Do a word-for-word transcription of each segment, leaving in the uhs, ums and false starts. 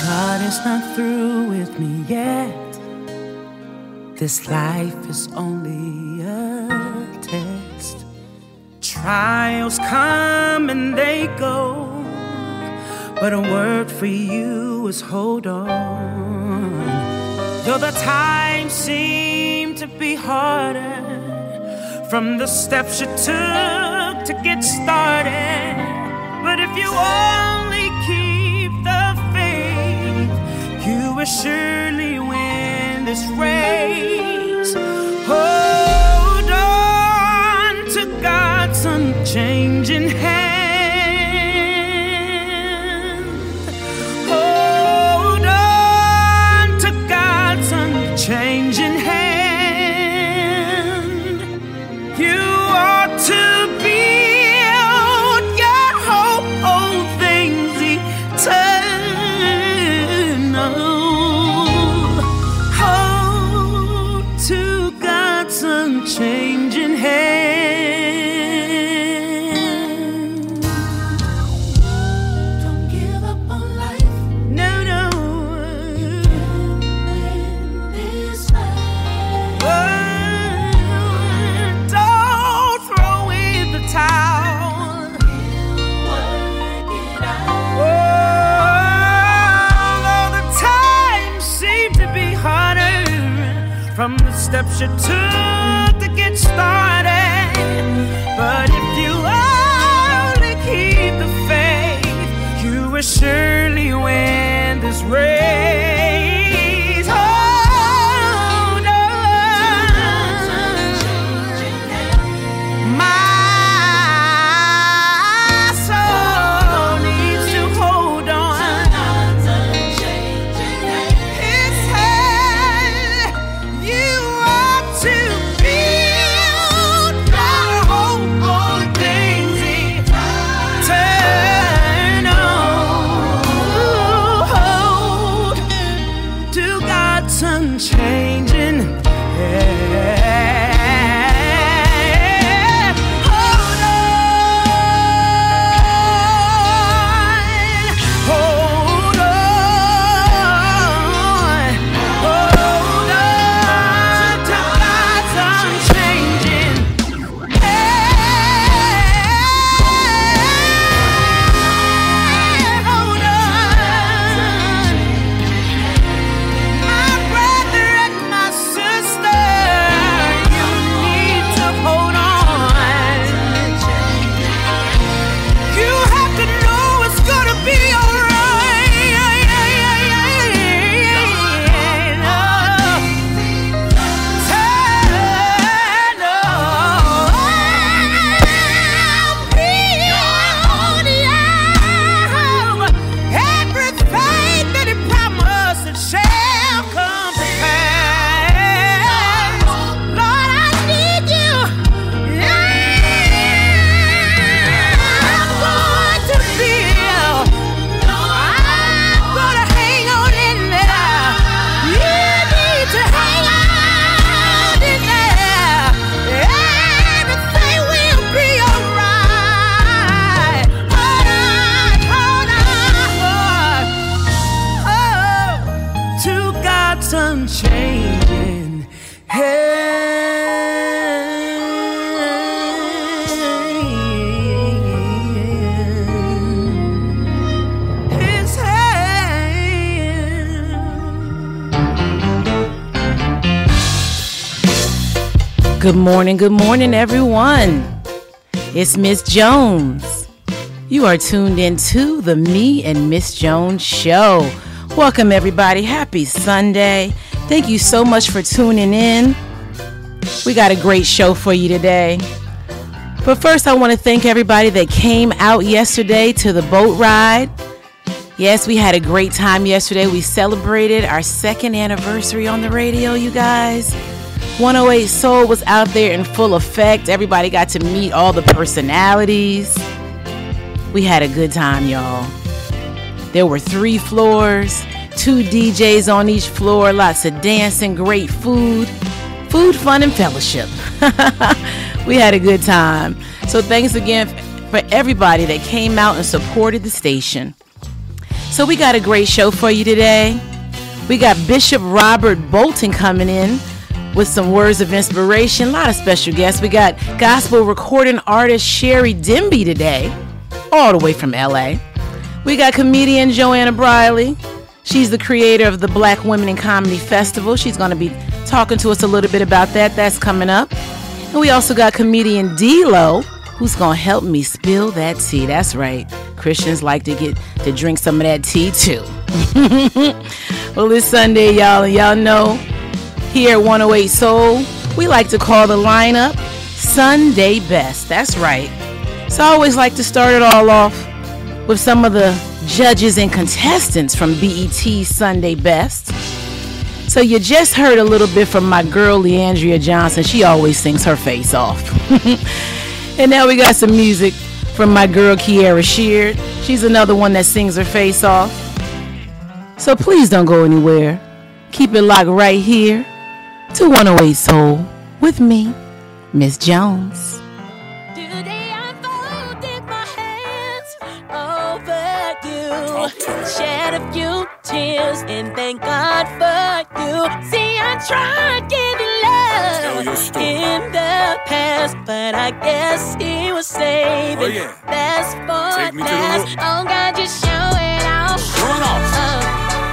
God is not through with me yet. This life is only a test. Trials come and they go, but a word for you is hold on. Though the times seem to be harder from the steps you took to get started, but if you only keep the faith, you will surely win this race. Hold on to God's unchanging hand. Hold on to God's unchanging hand. You ought to build your hope on things eternal. Hold to God's unchanging hand. Don't give up on life. No, no. You can win this fight. Oh, don't throw in the towel. You'll work it out. Oh, though the times seem to be harder from the steps you took to get started, but if you only keep the faith, you will surely win this race. Hold on. My soul needs to hold on. His hand, you ought to build your hope on things eternal. Hold to God's unchanging hand. Hold on. Hold on. Hold on to God's unchanging hand. Hold on. My brother and my sister, you need to hold on. You have to know it's gonna be alright. Turn on. Everything that he promised it shall come to pass. Lord, I need you. I'm going to feel. I'm gonna hang on in there. You need to hang on in there. Everything will be alright. Hold on, hold on, hold to God's unchanging hand. His hand. Good morning, good morning, everyone. It's Miss Jones. You are tuned in to the Me and Miss Jones Show. Welcome, everybody. Happy Sunday. Thank you so much for tuning in. We got a great show for you today. But first, I want to thank everybody that came out yesterday to the boat ride. Yes, we had a great time yesterday. We celebrated our second anniversary on the radio, you guys. one oh eight Soul was out there in full effect. Everybody got to meet all the personalities. We had a good time, y'all. There were three floors, two D Js on each floor, lots of dancing, great food, food, fun, and fellowship. We had a good time. So thanks again for everybody that came out and supported the station. So we got a great show for you today. We got Bishop Robert Bolton coming in with some words of inspiration. A lot of special guests. We got gospel recording artist Shari today, all the way from L A. We got comedian Joanna Briley. She's the creator of the Black Women in Comedy Festival. She's going to be talking to us a little bit about that. That's coming up. And we also got comedian D L O, who's going to help me spill that tea. That's right. Christians like to get to drink some of that tea too. Well, it's Sunday, y'all, and y'all know here at one oh eight Soul, we like to call the lineup Sunday Best. That's right. So I always like to start it all off with some of the judges and contestants from B E T's Sunday Best. So you just heard a little bit from my girl Leandria Johnson. She always sings her face off. And now we got some music from my girl Kiara Sheard. She's another one that sings her face off. So please don't go anywhere. Keep it locked right here to one oh eight Soul with me, Miss Jones. Today I folded my hands over you, shed a few tears and thank God for you. See, I tried giving love in the past, but I guess He was saving. Oh, yeah. That's for Take me last. To the oh God, just show it off. Show it off. Uh,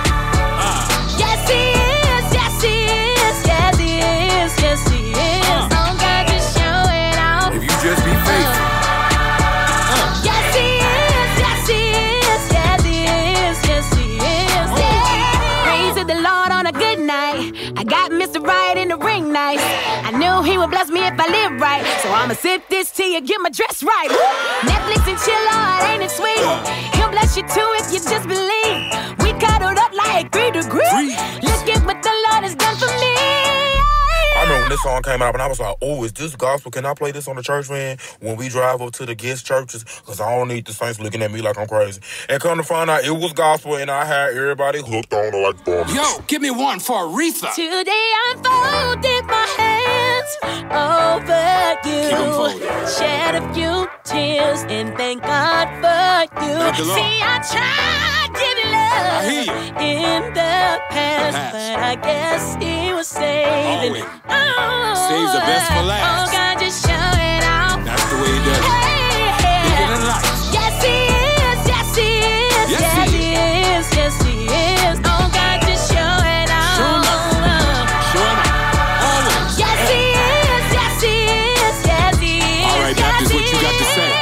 uh. Yes, He is. Yes, He is. Yes, He is. Yes, He is. Uh. Oh God, just show it off. If you just be faithful. Uh. Uh. Yes, He is. Yes, He is. Yes, He is. Yes, He is. Oh. Yeah. Praise to the Lord on a good night. I got Mister Right in the ring nice. I knew He would bless me if I live right. So I'ma sip this tea and get my dress right. Netflix and chill, Lord, ain't it sweet? He'll bless you too if you just believe. We cuddled up like three degrees. Look at what the Lord has done for me. I remember when this song came out and I was like, oh, is this gospel? Can I play this on the church van when we drive up to the guest churches? Because I don't need the saints looking at me like I'm crazy. And come to find out it was gospel and I had everybody hooked on it like bombs. Yo, give me one for Aretha. Today I folded my hands over you. Keep 'em folded. Shed a few tears and thank God for you. See, I tried giving love I hear you. in the past, past, but I guess He was saving. Always. Oh, Saves the best for last. Oh God, just show it off. That's the way He does it. Hey, Bigger than life. yes, He is. Yes, He is. Yes, Yes, He He is. Yes, He is. Oh God, just show it off. Show 'em up. Show 'em up. Always. Yes, He is. Yes, He is. Yes, He is. All right, Baptist, what you got to say?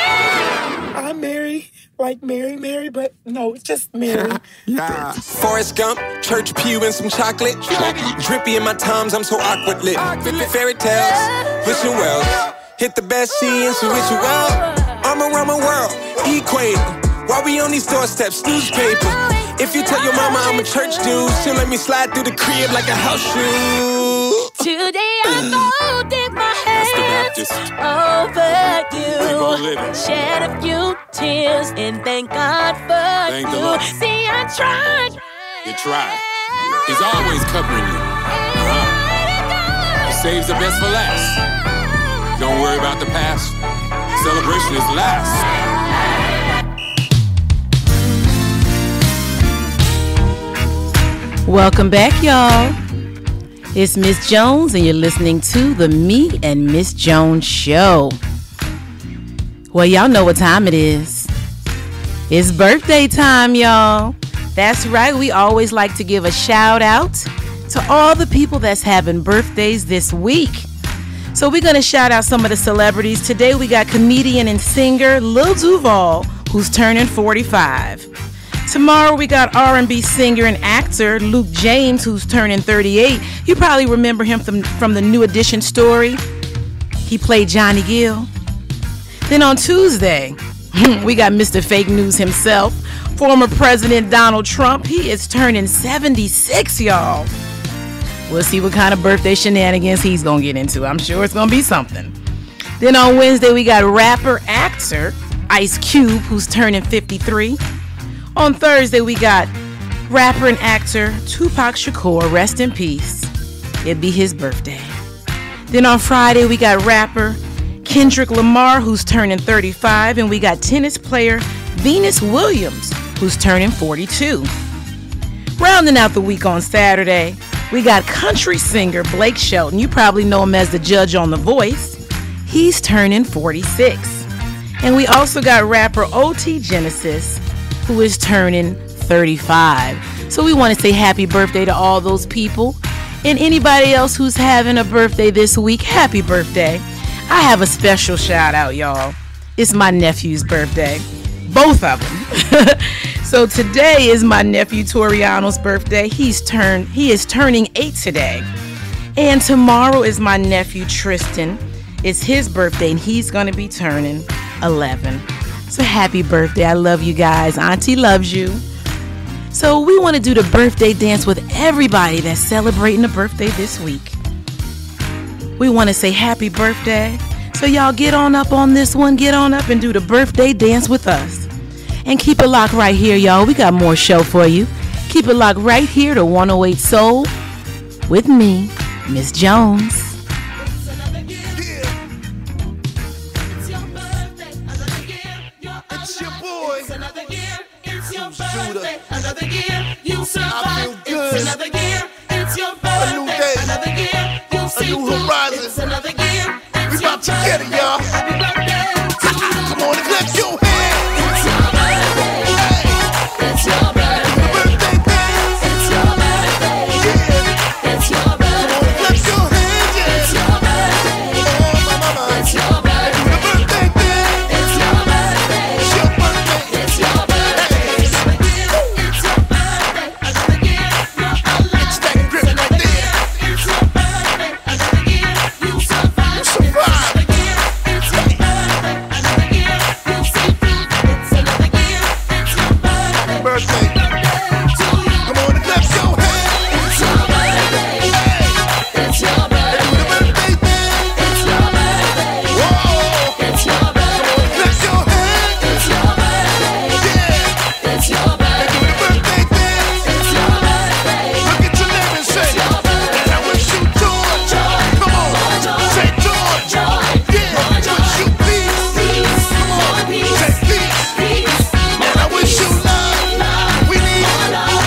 I'm Mary, like Mary, Mary, but no, it's just Mary. Yeah. Forrest Gump, church pew and some chocolate. Drippy in my times, I'm so awkward lit. Fairy tales, wishing wells. Hit the best sea and some wishing well. I'm around my world, equate. While we on these doorsteps, newspaper. If you tell your mama I'm a church dude, she'll let me slide through the crib like a house shoe. Today I folded my That's the hands Baptist. over gon' live you. it. Shed a few tears and thank God for Thank the you. Lord. See, I tried. You tried. He's always covering you. Uh-huh. He saves the best for last. Don't worry about the past. Celebration is last. Welcome back, y'all. It's Miss Jones, and you're listening to the Me and Miss Jones Show. Well, y'all know what time it is. It's birthday time, y'all. That's right. We always like to give a shout out to all the people that's having birthdays this week. So we're going to shout out some of the celebrities. Today we got comedian and singer Lil Duval, who's turning forty-five. Tomorrow we got R and B singer and actor Luke James, who's turning thirty-eight. You probably remember him from, from the New Edition story. He played Johnny Gill. Then on Tuesday, we got Mister Fake News himself, former President Donald Trump. He is turning seventy-six, y'all. We'll see what kind of birthday shenanigans he's going to get into. I'm sure it's going to be something. Then on Wednesday, we got rapper, actor Ice Cube, who's turning fifty-three. On Thursday, we got rapper and actor Tupac Shakur, rest in peace. It'd be his birthday. Then on Friday, we got rapper Kendrick Lamar, who's turning thirty-five. And we got tennis player Venus Williams, who's turning forty-two. Rounding out the week on Saturday, we got country singer Blake Shelton. You probably know him as the judge on The Voice. He's turning forty-six. And we also got rapper O T Genesis, who is turning thirty-five. So we want to say happy birthday to all those people. And anybody else who's having a birthday this week, happy birthday. I have a special shout out, y'all. It's my nephew's birthday. Both of them. So today is my nephew Toriano's birthday. He's turned, he is turning eight today. And tomorrow is my nephew Tristan. It's his birthday and he's going to be turning eleven. So happy birthday. I love you guys. Auntie loves you. So we want to do the birthday dance with everybody that's celebrating a birthday this week. We want to say happy birthday. So y'all get on up on this one. Get on up and do the birthday dance with us. And keep it locked right here, y'all. We got more show for you. Keep it locked right here to one oh eight Soul with me, Miss Jones. It's your boy. It's another year. It's your birthday. Another year. You survived. It's another year. It's your birthday. A new day. Another year. You see a new horizon. It's another year. We about to get it, y'all. Happy birthday. Come on and clap your hands. It's your birthday. Hey. It's your birthday. The birthday dance. It's your birthday. Yeah. It's your birthday. Come on and clap your hands. Yeah. It's your birthday. Oh, my mama. It's your birthday. The birthday dance. It's your birthday. It's your birthday. It's your birthday. It's your birthday. Another year. You're alive. It's that grip right there. It's your birthday. Another year. You survived. You survived. Another year. It's your birthday. Another year. You see through. It's another year. It's your birthday. Birthday. Come on and clap your hands. It's your birthday. It's your birthday. Do the birthday dance. It's your birthday. Whoa. It's your birthday. Come on and clap your hands. It's your birthday. Yeah. It's your birthday. Do the birthday dance. It's your birthday. Look at your neighbor and say, and I wish you joy. Come on. Say joy. Yeah. Wish you peace. Come on. Say peace. And I wish you love. We need love.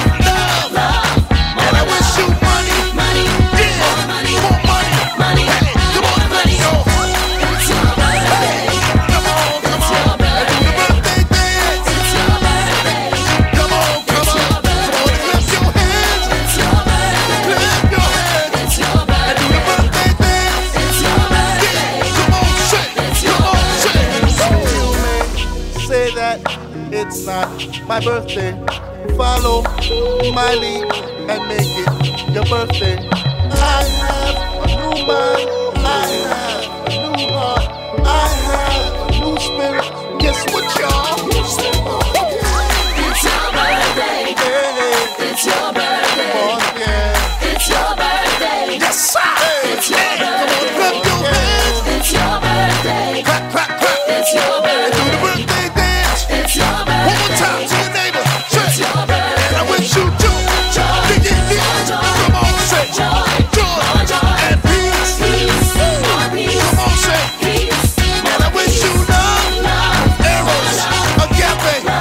And I wish you money. Yeah. More money. Hey, come on, let's go. It's your birthday. Come on, come on. And do the birthday dance. It's your birthday. Come on, come on. Come on, clap your hands. It's your birthday. Clap your hands. It's your birthday. And do the birthday dance. It's your birthday. Come on, say. Come on, say. You may say that it's not my birthday. Follow my lead and make it your birthday. I have a new mind. I have a new heart. I have a new spirit. Guess what, y'all? It's your birthday. Hey, it's your birthday. Come on, yeah. It's your birthday. Yes, sir. Hey, it's your birthday. Come on, clap your hands. It's your birthday. Clap, clap, clap. It's your birthday. And do the birthday dance. It's your birthday. One more time to your neighbor. Say, it's your birthday. And I wish you joy. Joy. Yeah, yeah, yeah. Come on, say joy. Joy. And peace. Peace. Come on, say peace. And I wish you love. Eros. Agape.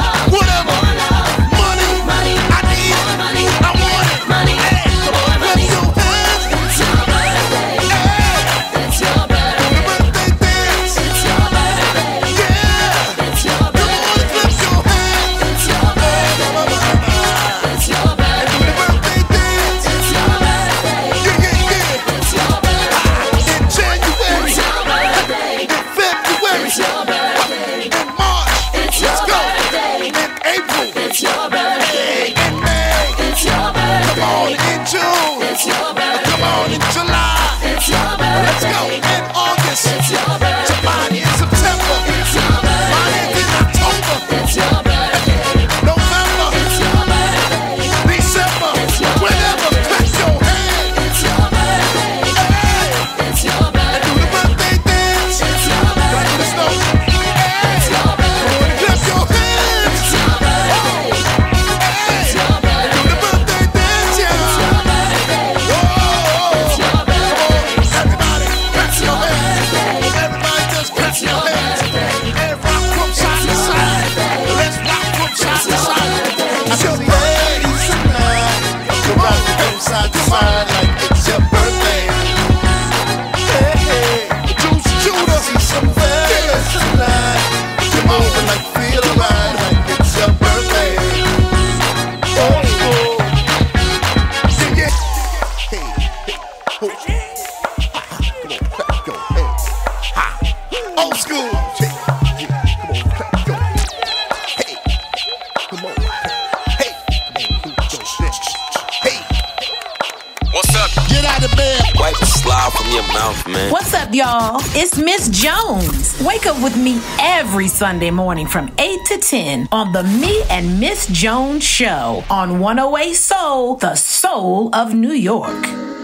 Hey, hey, What's up? get out of bed. Wipe the slide from your mouth, man. What's up, y'all? It's Miss Jones. Wake up with me every Sunday morning from eight to ten on the Me and Miss Jones Show on one oh eight Soul, the soul of New York.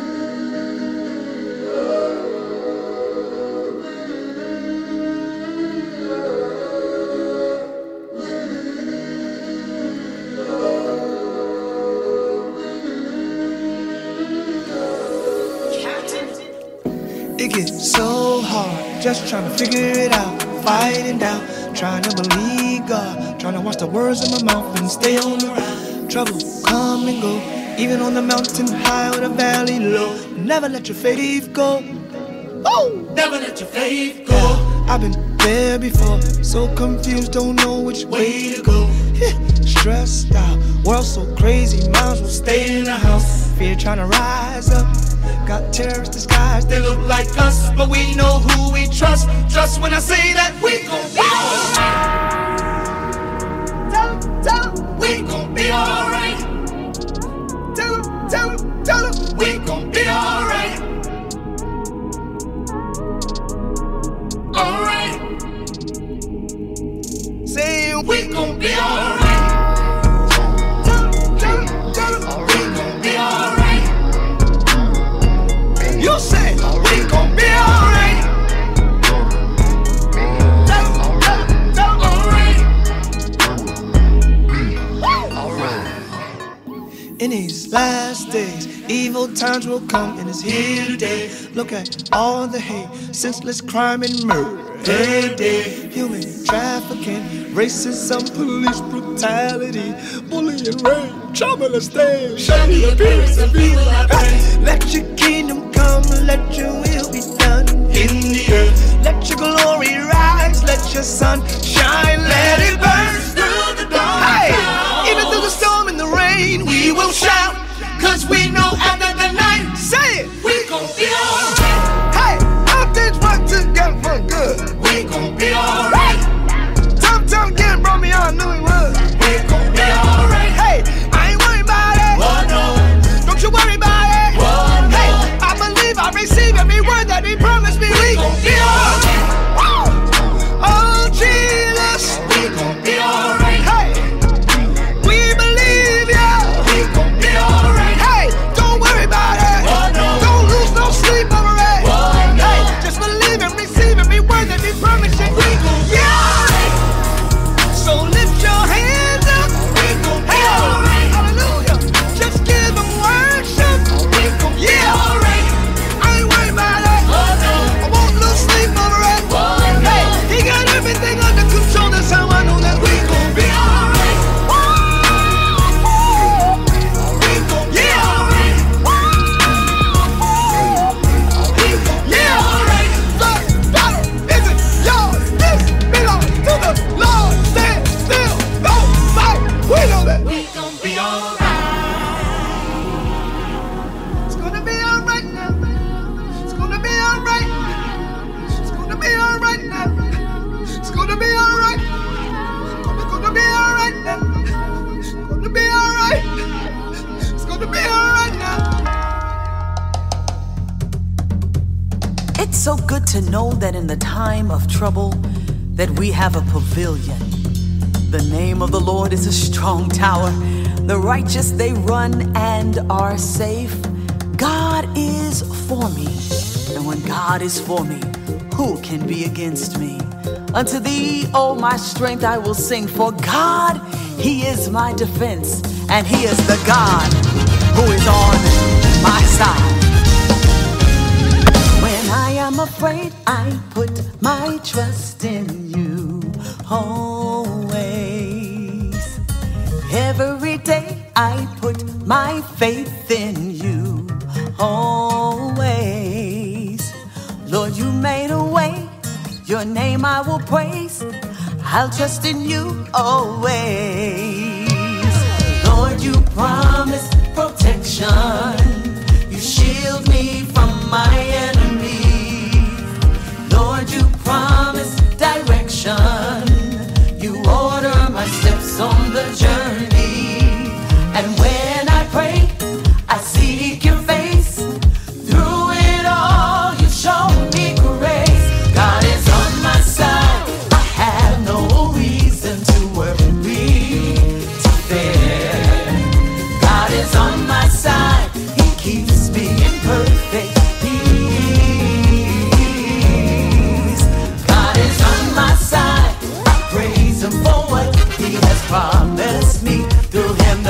It gets so hard, just trying to figure it out, fighting down, trying to believe God, trying to watch the words in my mouth and stay on the ride. Trouble come and go, even on the mountain high or the valley low. Never let your faith go. Oh, never let your faith go. Yeah, I've been there before, so confused, don't know which way to go. Stressed out, world so crazy, might as well stay in the house. Fear trying to rise up. Got terrorists disguised, they look like us, but we know who we trust. Trust when I say that we gon' be alright. Tell 'em, tell 'em, we gon' be alright. Tell 'em, tell 'em, tell 'em, we gon' be alright. Alright. Say we gon' be alright. Tell 'em, tell 'em, tell 'em, we gon' be alright. You say we gon' be alright. Alright. In these last days, evil times will come and it's here today. Look at all the hate, senseless crime and murder. Every day, human trafficking, racism, police brutality, bullying, rape, child molestation, shiny appearance of evil. Let your kingdom come, let your will be done in the earth. Let your glory rise, let your sun shine, let it burn through the dawn. Hey, even through the storm and the rain, we will shout, cause we know after the night, say it, we gon' be alright. Hey, all things work together for good. We gon' be alright. Tough time getting brought me on, knew it was. We gon' be alright. Hey, I ain't worried about it. Oh no, don't you worry about it. Oh no, hey, I believe I receive every word that He promised me. We gon' be alright. Oh Jesus, we gon' be alright. Hey, we believe ya. We gon' be alright. Hey, don't worry about it. Oh no, don't lose no sleep over it. Oh no, hey, just believe and receive every word that He promised you. We gon' be alright. So lift your hands up. We gon' be alright. Hallelujah. Just give Him worship. We gon' be alright. I ain't worried about it. Oh no, I won't lose sleep over it. Oh no, hey, He got everything under control. That's how I know that we gon' be alright. We gon' be alright. Yeah, alright. Blood, battle, isn't yours. This belongs to the Lord. Stand still, don't fight. We know that we gon' be alright. It's gonna be alright now. It's gonna be alright. It's gonna be alright now. It's gonna be alright. It's gonna be alright now. It's gonna be alright. It's gonna be alright now. It's so good to know that in the time of trouble that we have a pavilion. The name of the Lord is a strong tower. The righteous, they run and are safe. God is for me. And when God is for me, who can be against me? Unto thee, O my strength, I will sing. For God, He is my defense. And He is the God who is on my side. When I am afraid, I put my trust in you always. Every day I put my faith in you always. Lord, you made a way, your name I will praise. I'll trust in you always. Lord, you promised protection. You shield me from my enemies. Lord, you promised direction. You order my steps on the journey.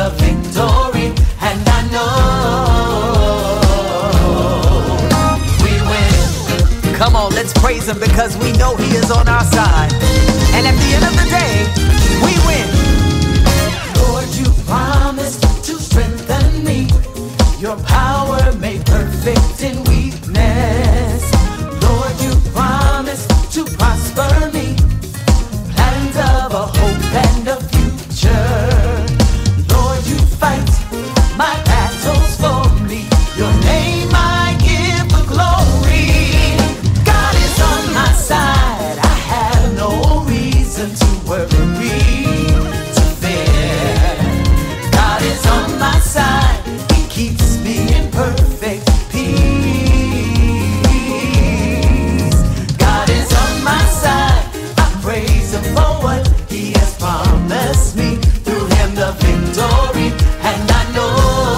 the victory, and I know we win. Come on, let's praise him because we know he is on our side. And at the end of the day, we win. Lord, you promised to strengthen me. Your power made perfect in weakness. Lord, you promised to prosper me. Plans of a hope and a future. Lord, you fight my battles for me. Your name I give the glory. God is on my side. I have no reason to worry, to fear. God is on my side. He keeps me in perfect peace. God is on my side. I praise him for what he has promised me. Through him the victory, and I know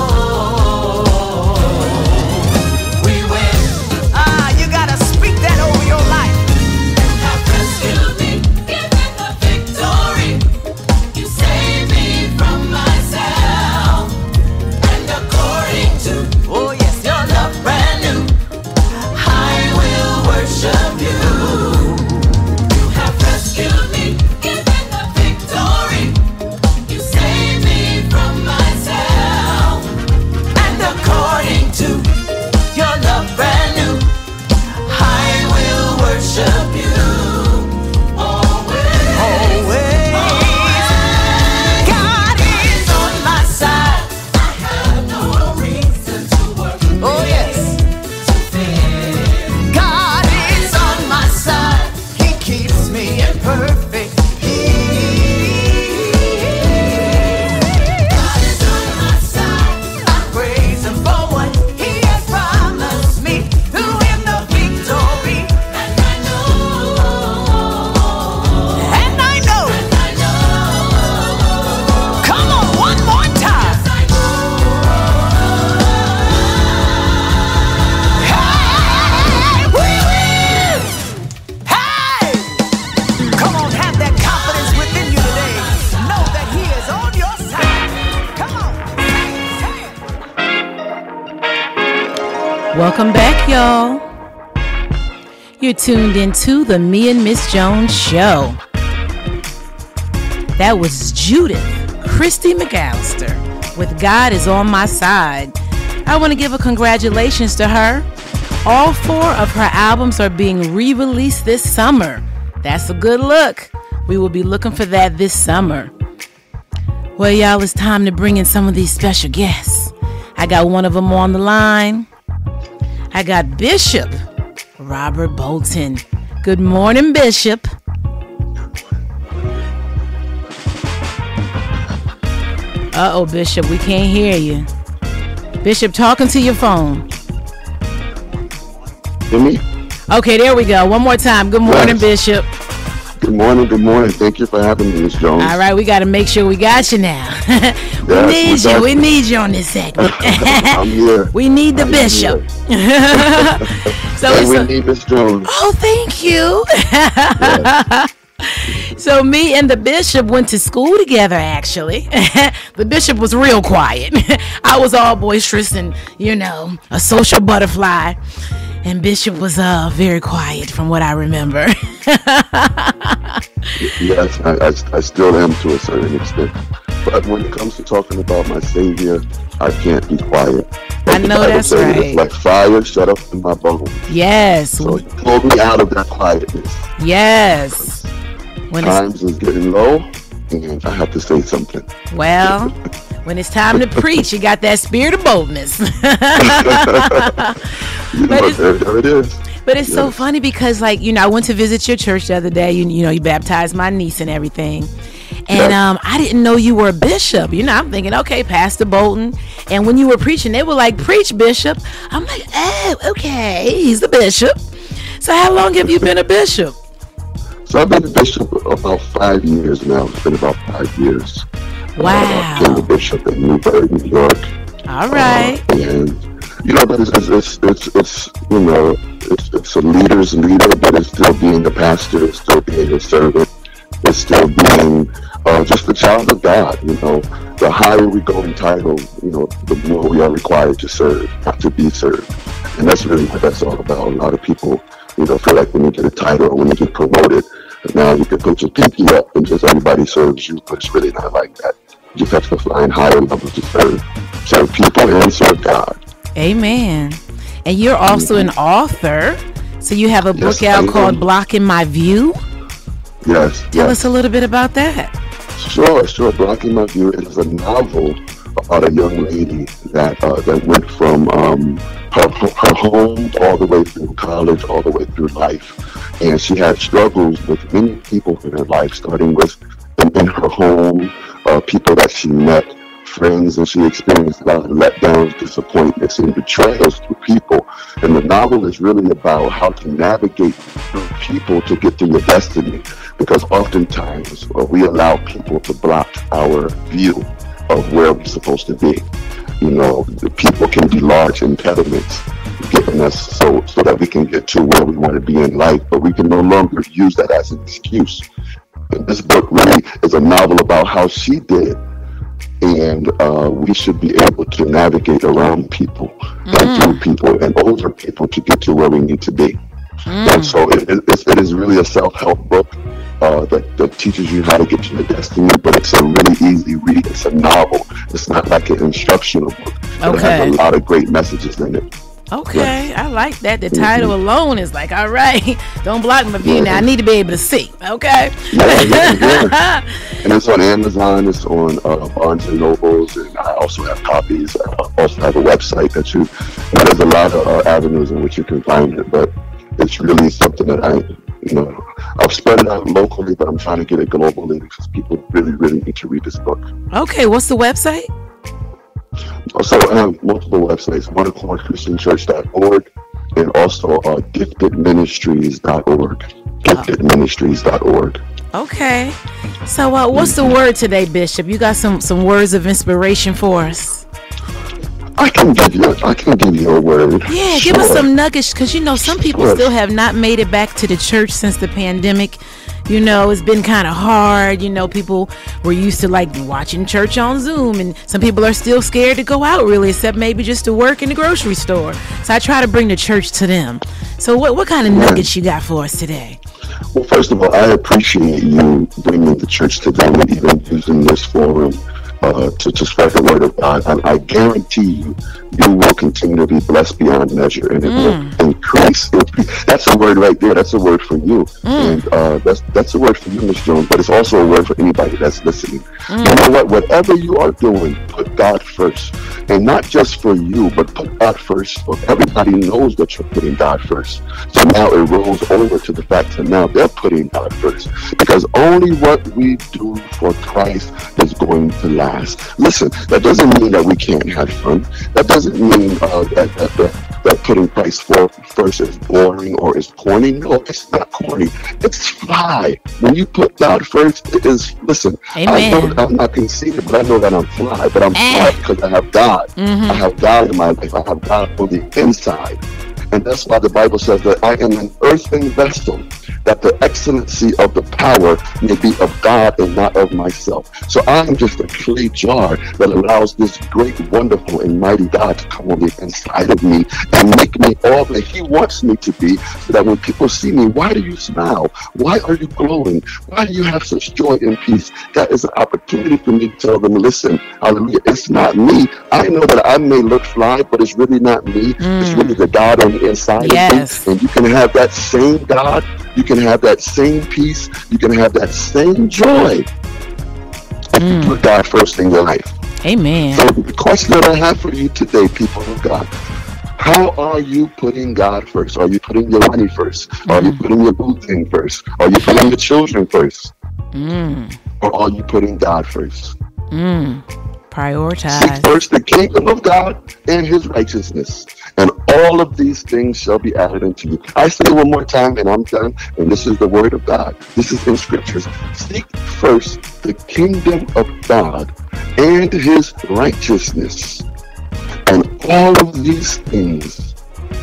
we win. Ah, you gotta speak that over your life. Have rescued me, given the victory. You saved me from myself. And according to, oh yes, your love brand new, I will worship you. You have rescued me, given the victory. You saved me from myself. And according to your love brand new, I will worship you. Always, always. God is on my side. I have no reason to worry. Oh yes. To fear. God is on my side. He keeps me in perfect peace. God is on my side. I praise him for what he has promised me. Through him the victory, and I know, and I know, and I know. Come on, one more time. Yes, I know. Hey, we win. Hey, come on, have that confidence within you today. Know that he is on your side. Come on, say it. Welcome back, y'all. You're tuned into the Me and Miss Jones show. That was Judith Christy McAllister with God is on my side. I want to give a congratulations to her. All four of her albums are being re-released this summer. That's a good look. We will be looking for that this summer. Well, y'all, it's time to bring in some of these special guests. I got one of them on the line. I got Bishop Robert Bolton. Good morning, Bishop. Uh-oh, Bishop, we can't hear you. Bishop, talking to your phone. Hear me? Okay, there we go. One more time. Good morning, Yes. Bishop. Good morning, good morning. Thank you for having me, Miss Jones. All right, we got to make sure we got you now. we Yes, need we you. got We you. need you on this segment. I'm here. We need the I'm Bishop. so, And we so need Miss Jones. oh, thank you. So me and the Bishop went to school together, actually. The Bishop was real quiet. I was all boisterous and, you know, a social butterfly. And Bishop was uh very quiet from what I remember. Yes, I, I, I still am to a certain extent. But when it comes to talking about my Savior, I can't be quiet. Like I the know Bible that's says, right. It's like fire shut up in my bones. Yes. So you pull me out of that quietness. Yes. When it's, Times is getting low, and I have to say something. well, when it's time to preach, you got that spirit of boldness. You But know, it's- there, there it is. But it's so Yes. funny because, like, you know, I went to visit your church the other day. You, you know, you baptized my niece and everything. And Yes. um, I didn't know you were a bishop. You know, I'm thinking, okay, Pastor Bolton. And when you were preaching, they were like, preach, Bishop. I'm like, oh, okay, he's the bishop. So how long have you been a bishop? So I've been a bishop about five years now. It's been about five years. Wow. Uh, I've been the bishop in Newburgh, New York. All right. Uh, and, you know, but it's, it's, it's, it's, it's you know, it's, it's a leader's leader, but it's still being the pastor, it's still being a servant. is still being uh, just a child of God. You know, the higher we go in title, you know, the more we are required to serve, not to be served. And that's really what that's all about. A lot of people, you know, feel like when you get a title or when you get promoted, now you can put your pinky up and just everybody serves you, but it's really not like that. You just have to find higher levels to serve, serve people and serve God. Amen. And you're also mm-hmm. an author. So you have a book yes, out called Blocking My View. Yes. Tell yes. us a little bit about that. Sure, sure. Blocking My View is a novel about a young lady that uh, that went from um, her, her home all the way through college, all the way through life. And she had struggles with many people in her life, starting with in, in her home, uh, people that she met, friends, and she experienced a lot of letdowns, disappointments, and betrayals through people. And the novel is really about how to navigate through people to get to your destiny, because oftentimes uh, we allow people to block our view of where we're supposed to be. You know, the people can be large impediments giving us so so that we can get to where we want to be in life, but we can no longer use that as an excuse. And this book really is a novel about how she did. And uh, we should be able to navigate around people mm. and through people and over people to get to where we need to be. Mm. And so it, it, it is really a self-help book uh, that, that teaches you how to get to your destiny, but it's a really easy read. It's a novel. It's not like an instructional book. Okay. It has a lot of great messages in it. Okay, yeah. I like that. The title mm-hmm. alone is like, all right, don't block my view. Yeah. Now I need to be able to see. Okay. Yeah, yeah, yeah. And it's on Amazon. It's on uh, Barnes and Nobles, and I also have copies. I also have a website that you. Now, there's a lot of uh, avenues in which you can find it, but it's really something that I, you know, I've spread it out locally, but I'm trying to get it globally because people really, really need to read this book. Okay, what's the website? So I have multiple websites, one accord christian church dot org and also uh, gifted ministries dot org. gifted ministries dot org. Okay. So uh, what's the word today, Bishop? You got some, some words of inspiration for us? I can give you I can give you a word. Yeah, sure. Give us some nuggets, because you know some people sure. still have not made it back to the church since the pandemic. You know, it's been kind of hard. You know, people were used to like watching church on Zoom, and some people are still scared to go out really, except maybe just to work in the grocery store. So I try to bring the church to them. So what, what kind of nuggets you got for us today? Well, first of all, I appreciate you bringing the church to them and even using this forum uh, to, to spread the word of God. And I guarantee you, you will continue to be blessed beyond measure, and it mm. will increase. That's a word right there. That's a word for you, mm. and uh, that's that's a word for you, Miss Jones. But it's also a word for anybody that's listening. Mm. You know what? Whatever you are doing, put God first, and not just for you, but put God first. So everybody knows that you're putting God first. So now it rolls over to the fact that now they're putting God first, because only what we do for Christ is going to last. Listen, that doesn't mean that we can't have fun. That doesn't mean uh, that, that, that, that putting Christ for, first is boring or is corny. No, it's not corny. It's fly. When you put God first, it is, listen, Amen. I know that I'm not conceited, but I know that I'm fly. But I'm fly because I have God. Mm-hmm. I have God in my life. I have God on the inside. And that's why the Bible says that I am an earthen vessel, that the excellency of the power may be of God and not of myself. So I am just a clay jar that allows this great, wonderful, and mighty God to come on the inside of me and make me all that He wants me to be, so that when people see me, why do you smile? Why are you glowing? Why do you have such joy and peace? That is an opportunity for me to tell them, listen, hallelujah, it's not me. I know that I may look fly, but it's really not me. Mm. It's really the God on the inside yes. of me. And you can have that same God, you can have that same peace, you can have that same joy if mm. you put God first in your life. Amen. So the question that I have for you today, people of God, how are you putting God first? Are you putting your money first? Mm. Are you putting your boo thing first? Are you putting your children first? Mm. Or are you putting God first? Mm. Prioritize. Seek first the kingdom of God and His righteousness, and all of these things shall be added unto you. I say it one more time and I'm done, and this is the word of God. This is in scriptures. Seek first the kingdom of God and His righteousness, and all of these things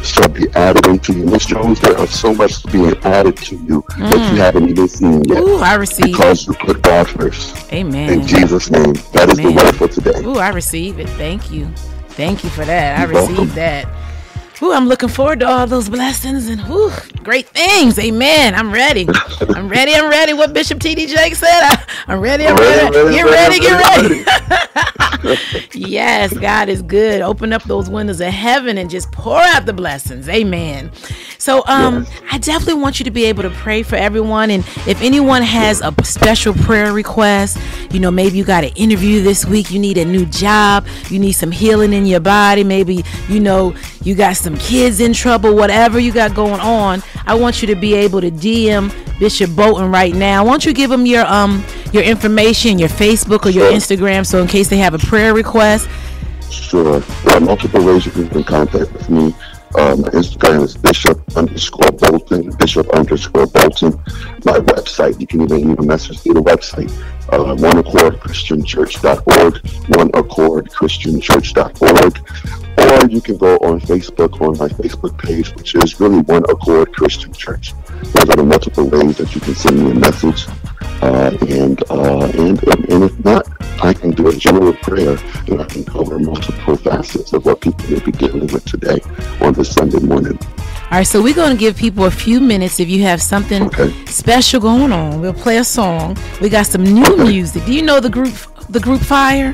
shall be added unto you. Miss Jones, there are so much being added to you mm. that you haven't even seen yet. Ooh, I receive because it. you put God first. Amen. In Jesus' name. That Amen. Is the word for today. Ooh, I receive it. Thank you. Thank you for that. You're I receive welcome. that. Ooh, I'm looking forward to all those blessings and ooh, great things. Amen. I'm ready. I'm ready. I'm ready. What Bishop T D Jake said. I, I'm ready. I'm ready. ready. Get ready. Get ready. Yes, God is good. Open up those windows of heaven and just pour out the blessings. Amen. So um, yes. I definitely want you to be able to pray for everyone. And if anyone has a special prayer request, you know, maybe you got an interview this week, you need a new job, you need some healing in your body, maybe, you know, you got some kids in trouble, whatever you got going on, I want you to be able to D M Bishop Bolton right now. Why don't you give him your um your information, your Facebook or your Instagram, so in case they have a prayer request. Sure. There are multiple ways you can get in contact with me. Uh, my Instagram is Bishop underscore Bolton, Bishop underscore Bolton. My website, you can even leave a message through the website, uh, one accord christian church dot org, one accord christian church dot org. Or you can go on Facebook, on my Facebook page, which is really One Accord Christian Church. Those are the multiple ways that you can send me a message. Uh, and, uh, and, and and if not, I can do a general prayer and I can cover multiple facets of what people may be dealing with today on this Sunday morning. All right, so we're going to give people a few minutes if you have something okay. special going on. We'll play a song. We got some new okay. music. Do you know the group, the group Fire?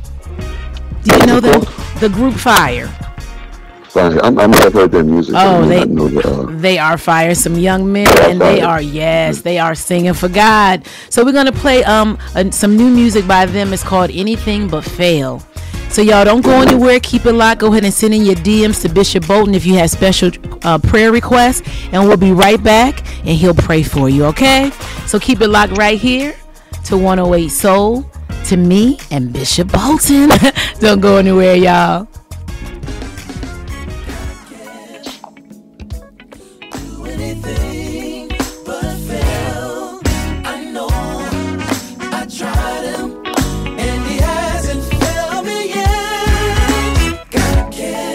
Do you know the the group Fire? Fire. I'm, I might have heard their music. Oh, they the, uh, they are fire. Some young men, and they are yes, they are singing for God. So we're gonna play um a, some new music by them. It's called Anything But Fail. So y'all don't go anywhere. Keep it locked. Go ahead and send in your D Ms to Bishop Bolton if you have special uh, prayer requests, and we'll be right back, and he'll pray for you. Okay? So keep it locked right here to one oh eight Soul. To me and Bishop Bolton. Don't go anywhere, y'all. Do anything but fail. I know I tried him and he hasn't failed me yet. God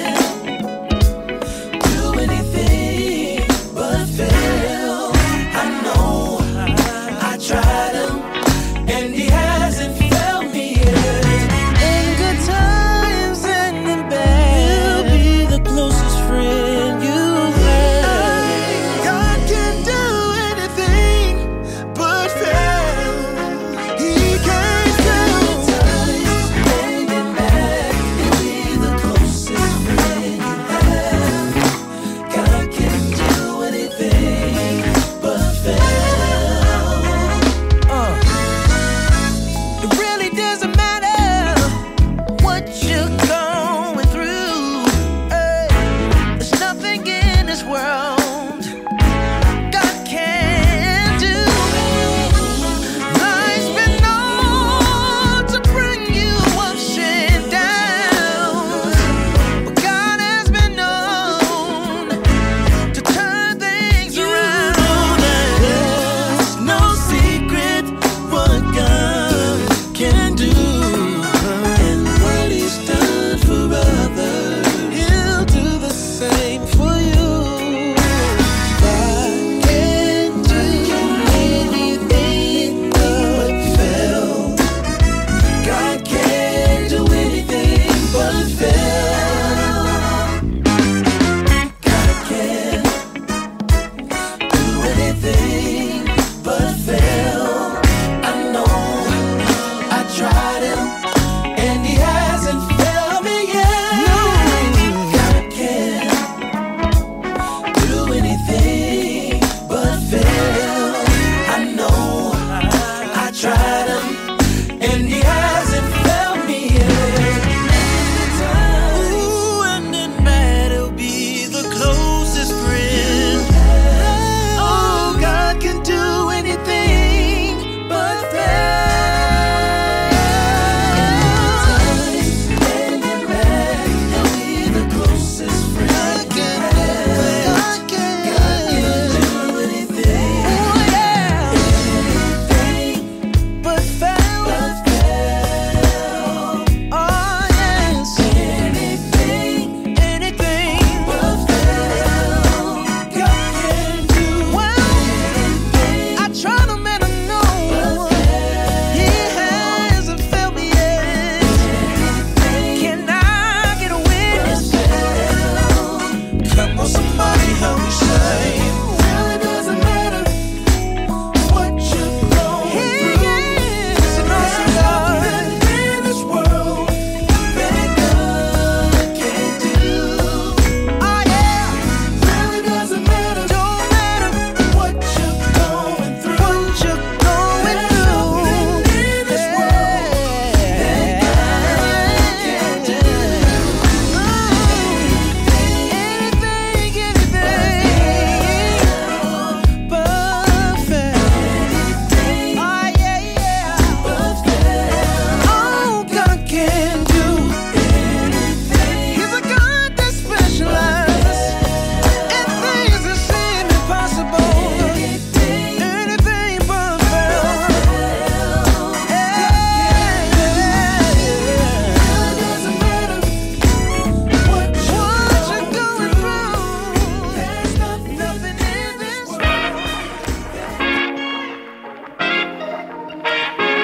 can't do anything but fail. I know I tried him and he hasn't failed me yet. In good times and in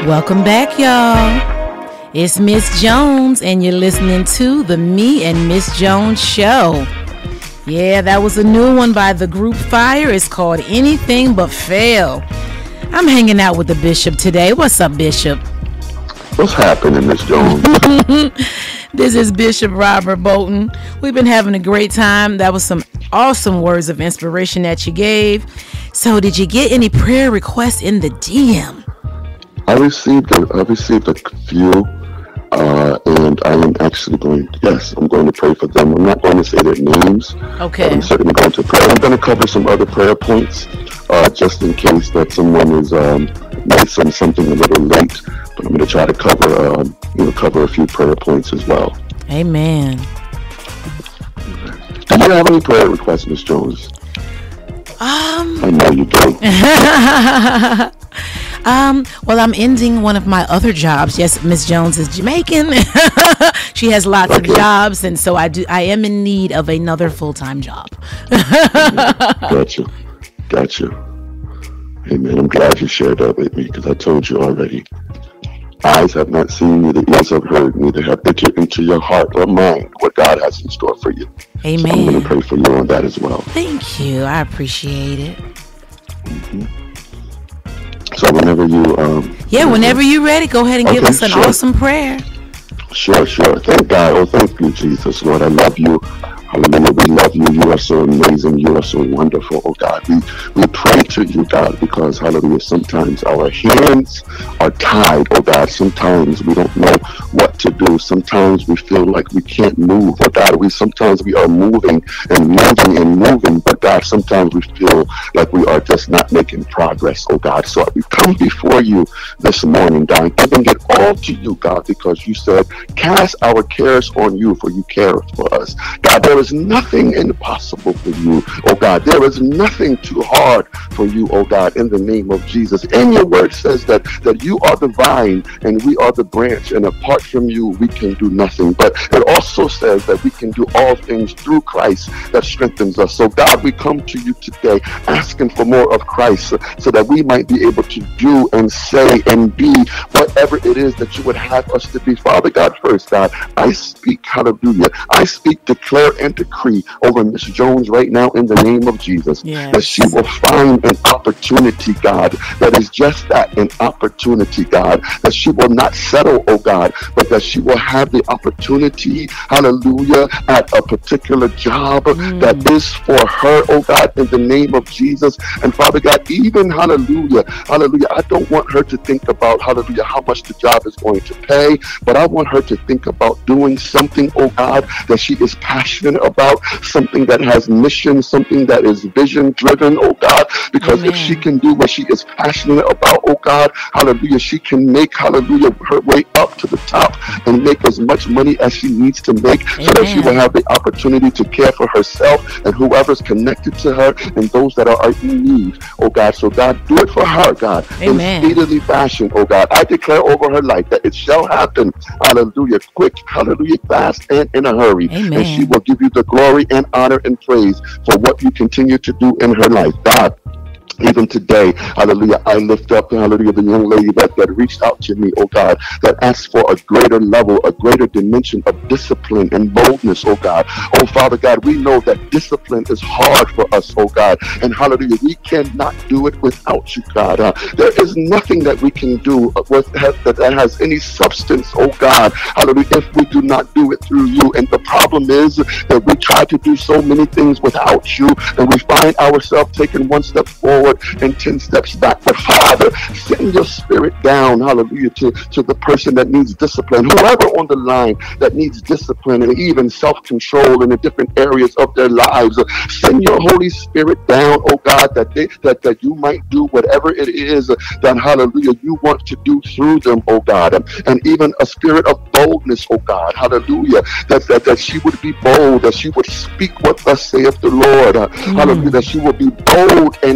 Welcome back, y'all. It's Miss Jones, and you're listening to the Me and Miss Jones Show. Yeah, that was a new one by the group Fire. It's called Anything But Fail. I'm hanging out with the Bishop today. What's up, Bishop? What's happening, Miss Jones? This is Bishop Robert Bolton. We've been having a great time. That was some awesome words of inspiration that you gave. So, did you get any prayer requests in the D M? I received a, I received a few, uh, and I am actually going. Yes, I'm going to pray for them. I'm not going to say their names. Okay. I'm certainly going to pray. I'm going to cover some other prayer points, uh, just in case that someone is um, might send something a little late. But I'm going to try to cover, um, you know, cover a few prayer points as well. Amen. Do you have any prayer requests, Miss Jones? Um. I know you do. Um, well, I'm ending one of my other jobs. Yes, Miss Jones is Jamaican. She has lots Okay. of jobs, and so I do. I am in need of another full-time job. Gotcha. Gotcha. Hey, man, I'm glad you shared that with me because I told you already. Eyes have not seen, neither ears have heard, neither have entered into your heart or mind what God has in store for you. Amen. So I'm going to pray for you on that as well. Thank you. I appreciate it. Mm-hmm. So whenever you... Um, Yeah, whenever you're ready, go ahead and give Okay, us an sure. awesome prayer. Sure, sure. Thank God. Oh, thank you, Jesus. Lord, I love you. Hallelujah. We love you. You are so amazing. You are so wonderful, oh God. We we pray to you, God, because, hallelujah, sometimes our hands are tied, oh God. Sometimes we don't know what to do. Sometimes we feel like we can't move, oh God. We sometimes we are moving and moving and moving, but God, sometimes we feel like we are just not making progress, oh God. So we come before you this morning, God, giving it all to you, God, because you said, cast our cares on you, for you care for us. God, there is nothing impossible for you, oh God. There is nothing too hard for you, oh God, in the name of Jesus. And your word says that, that you are the vine and we are the branch, and apart from you, we can do nothing. But it also says that we can do all things through Christ that strengthens us. So God, we come to you today asking for more of Christ so that we might be able to do and say and be whatever it is that you would have us to be. Father God, first, God, I speak, hallelujah, I speak, declare, and decree over Miss Jones right now in the name of Jesus, Yes. that she will find an opportunity, God, that is just that, an opportunity, God, that she will not settle, oh God, but that she will have the opportunity, hallelujah, at a particular job mm. that is for her, oh God, in the name of Jesus. And Father God, even, hallelujah, hallelujah, I don't want her to think about, hallelujah, how much the job is going to pay, but I want her to think about doing something, oh God, that she is passionate about, something that has mission, something that is vision driven, oh God, because Amen. if she can do what she is passionate about, oh God, hallelujah, she can make, hallelujah, her way up to the top and make as much money as she needs to make, Amen. so that she will have the opportunity to care for herself and whoever's connected to her and those that are in need, oh God. So God, do it for her, God, Amen. in speedily fashion, oh God. I declare over her life that it shall happen, hallelujah, quick, hallelujah, fast, and in a hurry. Amen. And she will give you the glory and honor and praise for what you continue to do in her life, God. Even today, hallelujah, I lift up, hallelujah, the young lady that, that reached out to me, oh God, that asked for a greater level, a greater dimension of discipline and boldness, oh God. Oh, Father God, we know that discipline is hard for us, oh God, and hallelujah, we cannot do it without you, God. Uh, there is nothing that we can do with, that, that has any substance, oh God, hallelujah, if we do not do it through you. And the problem is that we try to do so many things without you, and we find ourselves taking one step forward and ten steps back. But Father, send your spirit down, hallelujah, to, to the person that needs discipline, whoever on the line that needs discipline and even self-control in the different areas of their lives. Send your Holy Spirit down, oh God, that they that, that you might do whatever it is that, hallelujah, you want to do through them, oh God. And even a spirit of boldness, oh God, hallelujah, that, that, that she would be bold, that she would speak what thus saith the Lord, mm. hallelujah, that she would be bold and kind,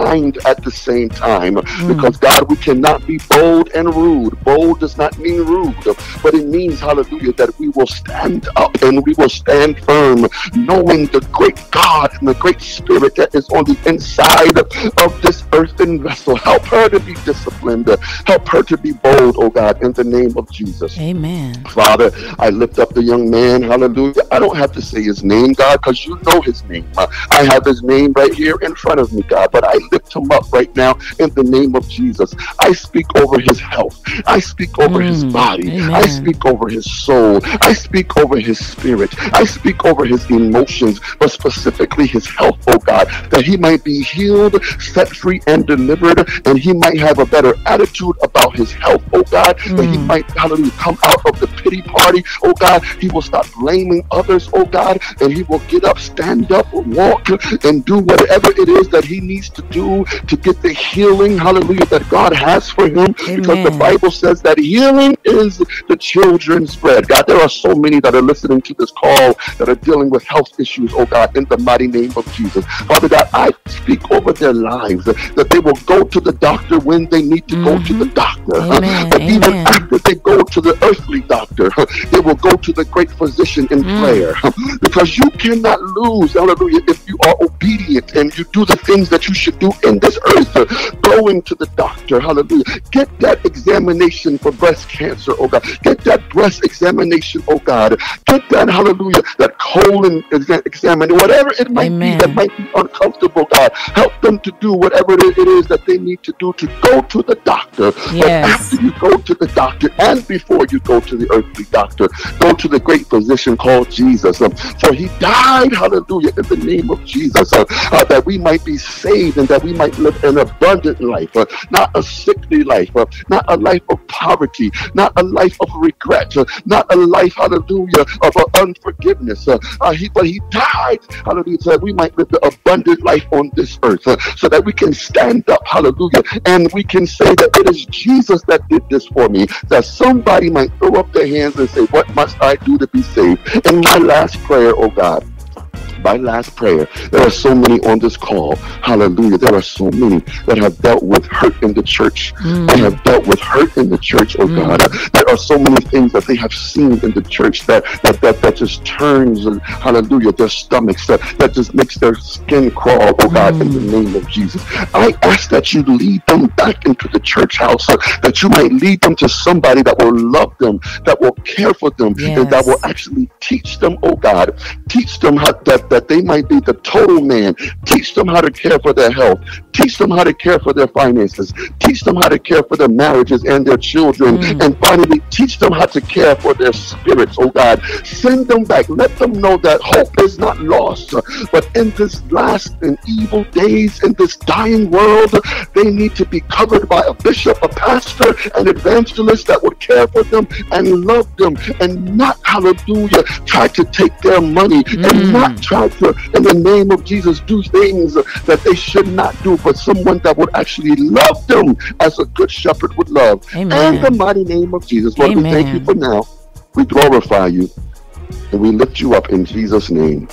kind at the same time. Mm. Because, God, we cannot be bold and rude. Bold does not mean rude, but it means, hallelujah, that we will stand up and we will stand firm, knowing the great God and the great Spirit that is on the inside of this earthen vessel. Help her to be disciplined. Help her to be bold, oh God, in the name of Jesus. Amen. Father, I lift up the young man, hallelujah. I don't have to say his name, God, because you know his name. I have his name right here in front of me, God, but I lift him up right now in the name of Jesus. I speak over his health. I speak over mm, his body. Amen. I speak over his soul. I speak over his spirit. I speak over his emotions, but specifically his health, oh God, that he might be healed, set free, and delivered, and he might have a better attitude about his health, oh God, mm. that he might, hallelujah, come out of the pity party, oh God. He will stop blaming others, oh God, and he will get up, stand up, walk, and do whatever it is that he needs to do to get the healing, hallelujah, that God has for him. Amen. Because the Bible says that healing is the children's bread. God, there are so many that are listening to this call that are dealing with health issues, oh God, in the mighty name of Jesus. Father God, I speak over their lives, that they will go to the doctor when they need to mm-hmm. go to the doctor. Amen. That Amen. even after they go to the earthly doctor, they will go to the great physician in mm. prayer. Because you cannot lose, hallelujah, if you are obedient and you do the things that you should do in this earth. Going to the doctor, hallelujah. Get that examination for breast cancer, oh God. Get that breast examination, oh God. Get that, hallelujah, that colon exa- examination, whatever it might Amen. Be that might be uncomfortable, God. Help them to do whatever it is that they need to do to go to the doctor. Yes. But after you go to the doctor and before you go to the earthly doctor, go to the great physician called Jesus. Um, for he died, hallelujah, in the name of Jesus, uh, uh, that we might be saved and that we might live an abundant life, uh, not a sickly life, uh, not a life of poverty, not a life of regret, uh, not a life, hallelujah, of uh, unforgiveness. Uh, uh, he, but he died, hallelujah, so that we might live the abundant life on this earth, uh, so that we can stand up, hallelujah, and we can say that it is Jesus that did this for me, that somebody might throw up their hands and say, what must I do to be saved? In my last prayer, oh God, my last prayer, there are so many on this call, hallelujah, there are so many that have dealt with hurt in the church. Mm. They have dealt with hurt in the church, oh mm. God. There are so many things that they have seen in the church that that that, that just turns, hallelujah, their stomachs, that, that just makes their skin crawl, oh God, mm. in the name of Jesus. I ask that you lead them back into the church house, uh, that you might lead them to somebody that will love them, that will care for them, yes. and that will actually teach them, oh God, teach them how that that they might be the total man. Teach them how to care for their health. Teach them how to care for their finances. Teach them how to care for their marriages and their children. Mm. And finally, teach them how to care for their spirits, oh God. Send them back. Let them know that hope is not lost. But in this last and evil days, in this dying world, they need to be covered by a bishop, a pastor, an evangelist that would care for them and love them and not, hallelujah, try to take their money mm. and not try to, in the name of Jesus, do things that they should not do, but someone that would actually love them as a good shepherd would love. Amen. In the mighty name of Jesus, Lord, Amen. We thank you for now. We glorify you and we lift you up in Jesus' name.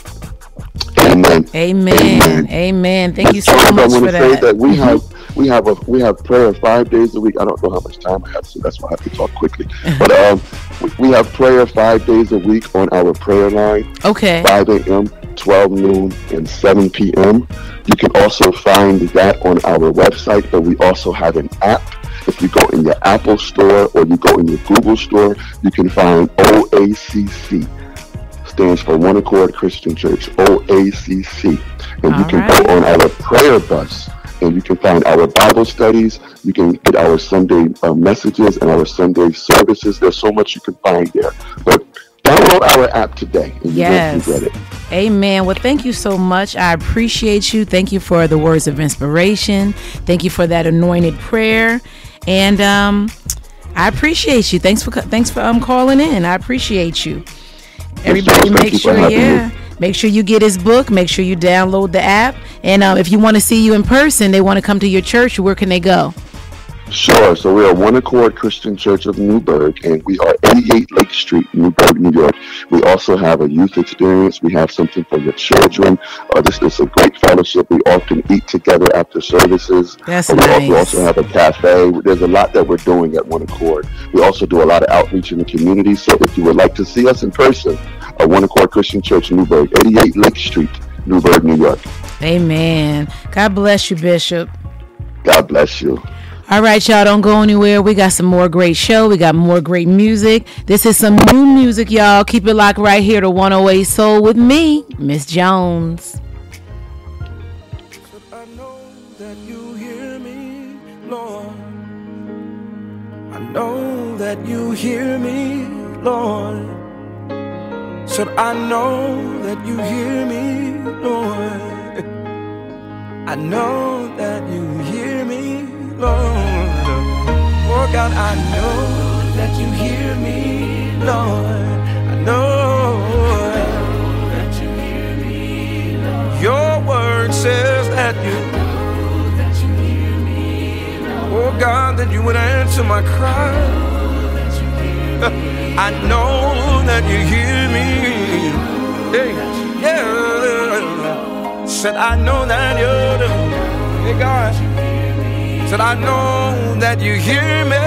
Amen. Amen. Amen. Amen. Thank you so much I want for to say that. that we have we have a we have prayer five days a week. I don't know how much time I have, so that's why I have to talk quickly. But um, we, we have prayer five days a week on our prayer line. Okay. five a.m., twelve noon, and seven p.m. You can also find that on our website, but we also have an app. If you go in your Apple store or you go in your Google store, you can find O A C C. Stands for One Accord Christian Church, O A C C. And All you can right. go on our prayer bus and you can find our Bible studies. You can get our Sunday uh, messages and our Sunday services. There's so much you can find there. But download our app today and yes. you won't regret it. Amen. Well, thank you so much. I appreciate you. Thank you for the words of inspiration. Thank you for that anointed prayer. And um, I appreciate you. Thanks for thanks for um calling in. I appreciate you. Everybody, make sure, yeah, me. make sure you get his book. Make sure you download the app. And um, if you want to see you in person, they want to come to your church. Where can they go? Sure. So we are One Accord Christian Church of Newburgh, and we are eighty-eight Lake Street, Newburgh, New York. We also have a youth experience. We have something for your children. Uh, this is a great fellowship. We often eat together after services. That's we nice. We also have a cafe. There's a lot that we're doing at One Accord. We also do a lot of outreach in the community. So if you would like to see us in person, uh, One Accord Christian Church, Newburgh, eighty-eight Lake Street, Newburgh, New York. Amen. God bless you, Bishop. God bless you. All right, y'all, don't go anywhere. We got some more great show. We got more great music. This is some new music, y'all. Keep it locked right here to one oh eight Soul with me, Miss Jones. I know that you hear me, Lord. I know that you hear me, Lord. Said I know that you hear me, Lord. I know that you hear me, Lord. Oh God, I know that you hear me, Lord. I know that you hear me, Lord. Your word says that you know that you hear me, Lord. Oh God, that you would answer my cry. I know that you hear me. Hey, yeah. Said I know that you do. Hey God. Said I know that you hear me.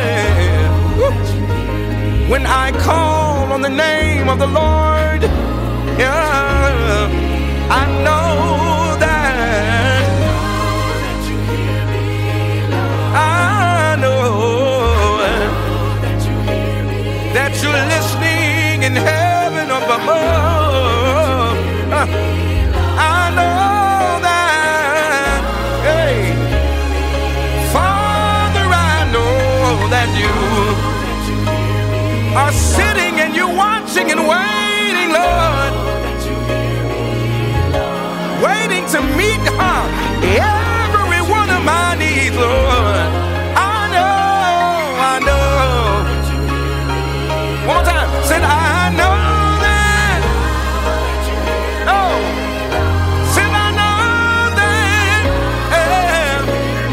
Woo. When I call on the name of the Lord, yeah, I know that. I know that you're listening in heaven up above. I know that. Hey. That you are sitting and you're watching and waiting, Lord, waiting to meet her, every one of my needs, Lord. I know, I know. One more time, said I know that. Oh, said I know that. Yeah.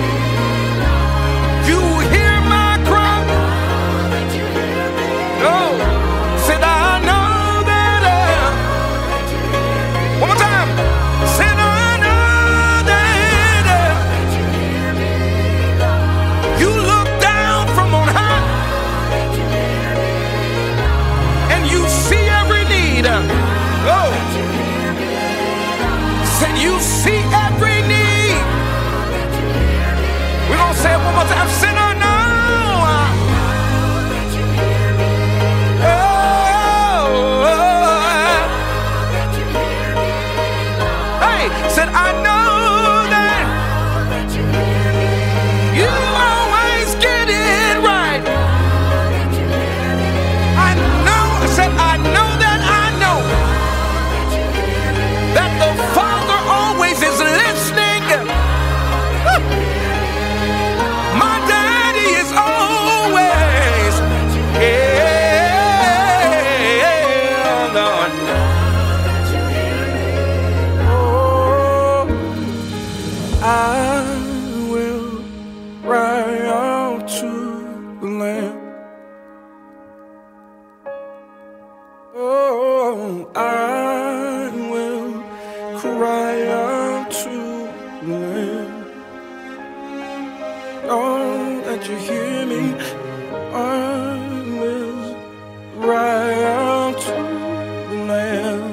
You hear. You see every need. We're gonna say it one more time. Sinner, no. Oh, hey, said I know that you always get it right. I know. I said I know that I know that the Father always is listening. My daddy is always, yeah, Lord. Oh, I will cry out to the Lamb. Oh, I will cry out to the Lamb. Oh, that you hear me. I will cry out to the Lamb.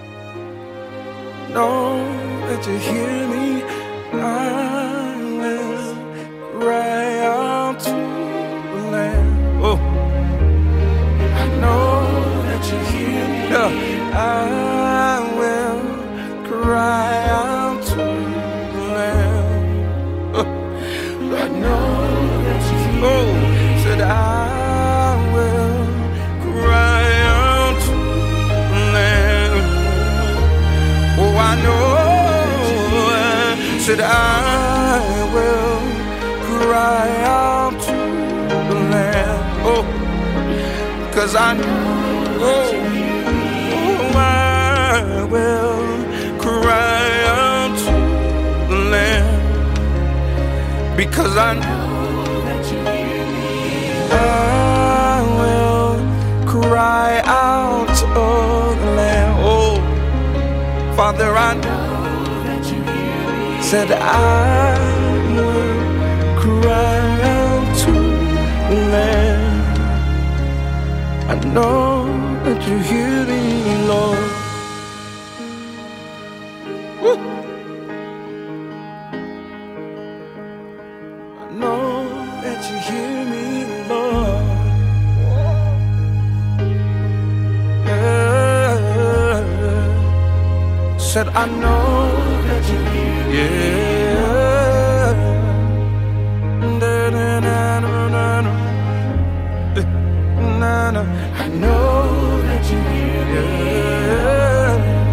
Know that you hear me. I will cry out to the Lamb. Oh, I know that you hear me. Yeah. I will cry out to the Lamb. Oh, I know that you hear me. Oh, said I will cry out to the Lamb. Oh, I know. Said I will cry out to the Lamb. Oh, cause I know. Oh, I will cry out to the Lamb, because I know Father, I know that you hear me. Said I will cry out to the Lamb. I know that you hear me, Lord. Woo. I know that you hear me, Lord. Yeah. Said I know that you hear me. Yeah. Na, na, na, na, na. Na, na. I know that you hear me. Yeah.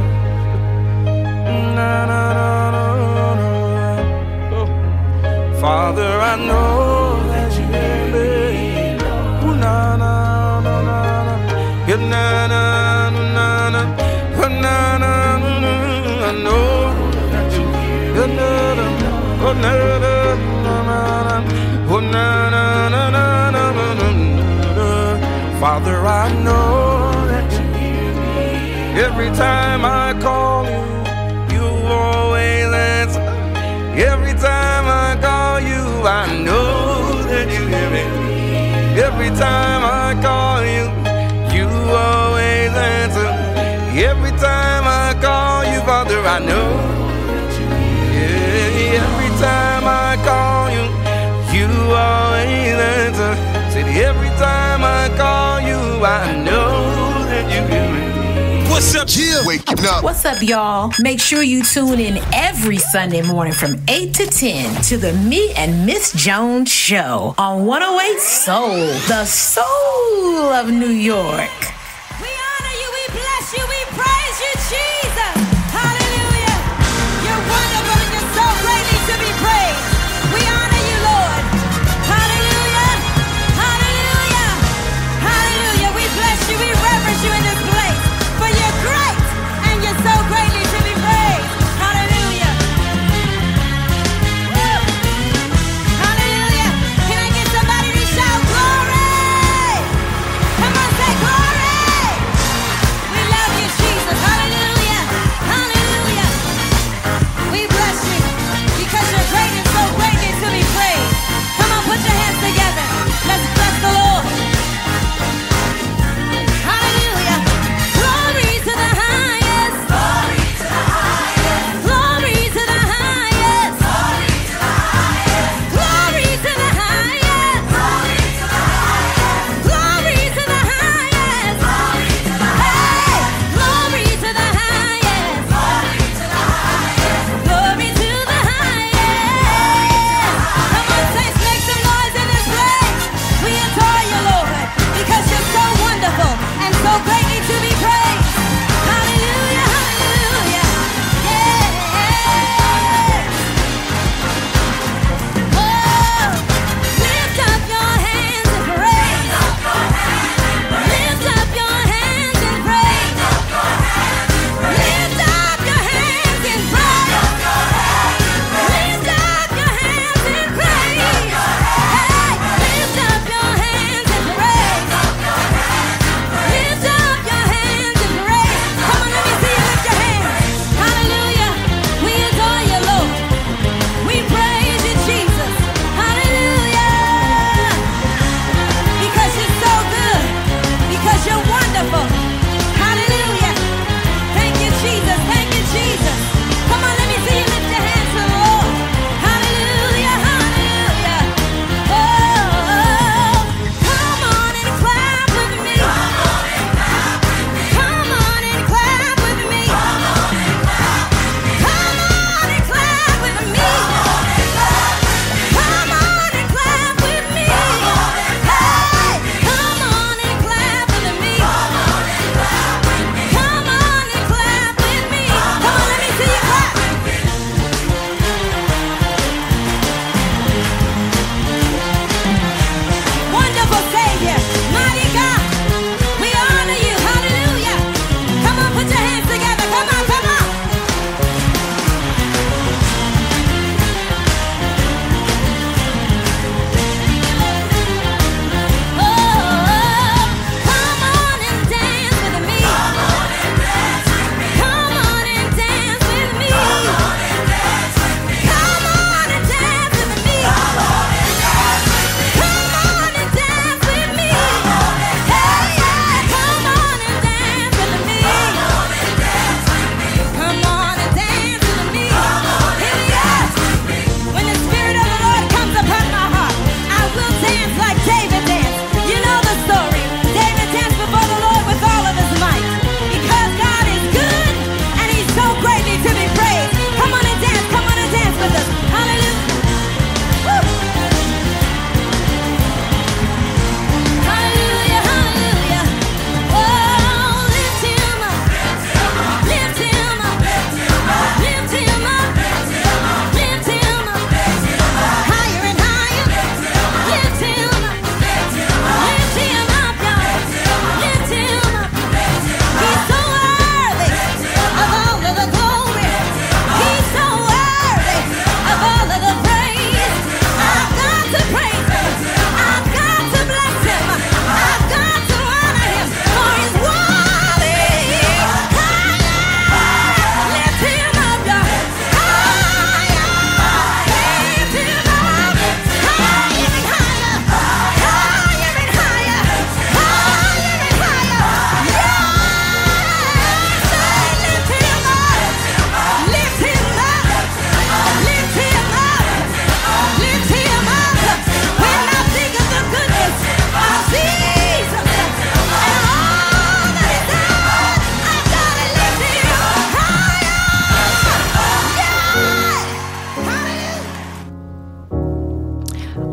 Na, na, na, na, na. Oh. Father, I know that you hear me. Ooh, na, na, na, na, na. Yeah, na, na, na, na. Oh, na, na, na, na. I know that you hear me. Yeah, na, na. Oh, na, na, na, na. Oh, na, na, na, na, na, na, na. Father, I know that you hear me. Every time I call you, you always answer. Every time I call you, I know that you hear me. Every time I call you, you always answer. Every time I call you, Father, I know that you hear me. Yeah, every time I call you, you always answer. Said every time I call you, I know that you hear me. What's up, Jill? Waking up. What's up, y'all? Make sure you tune in every Sunday morning from eight to ten to the Me and Miss Jones Show on one oh eight Soul, the soul of New York. We honor you, we bless you, we praise you, Jesus. Hallelujah. You're wonderful and you're so greatly to be praised. We honor you, Lord. Hallelujah. Hallelujah. Hallelujah. We bless you, we reverence you in this place. For you're great and you're so greatly to be praised. Hallelujah. Woo. Hallelujah. Can I get somebody to shout glory? Come on, say glory.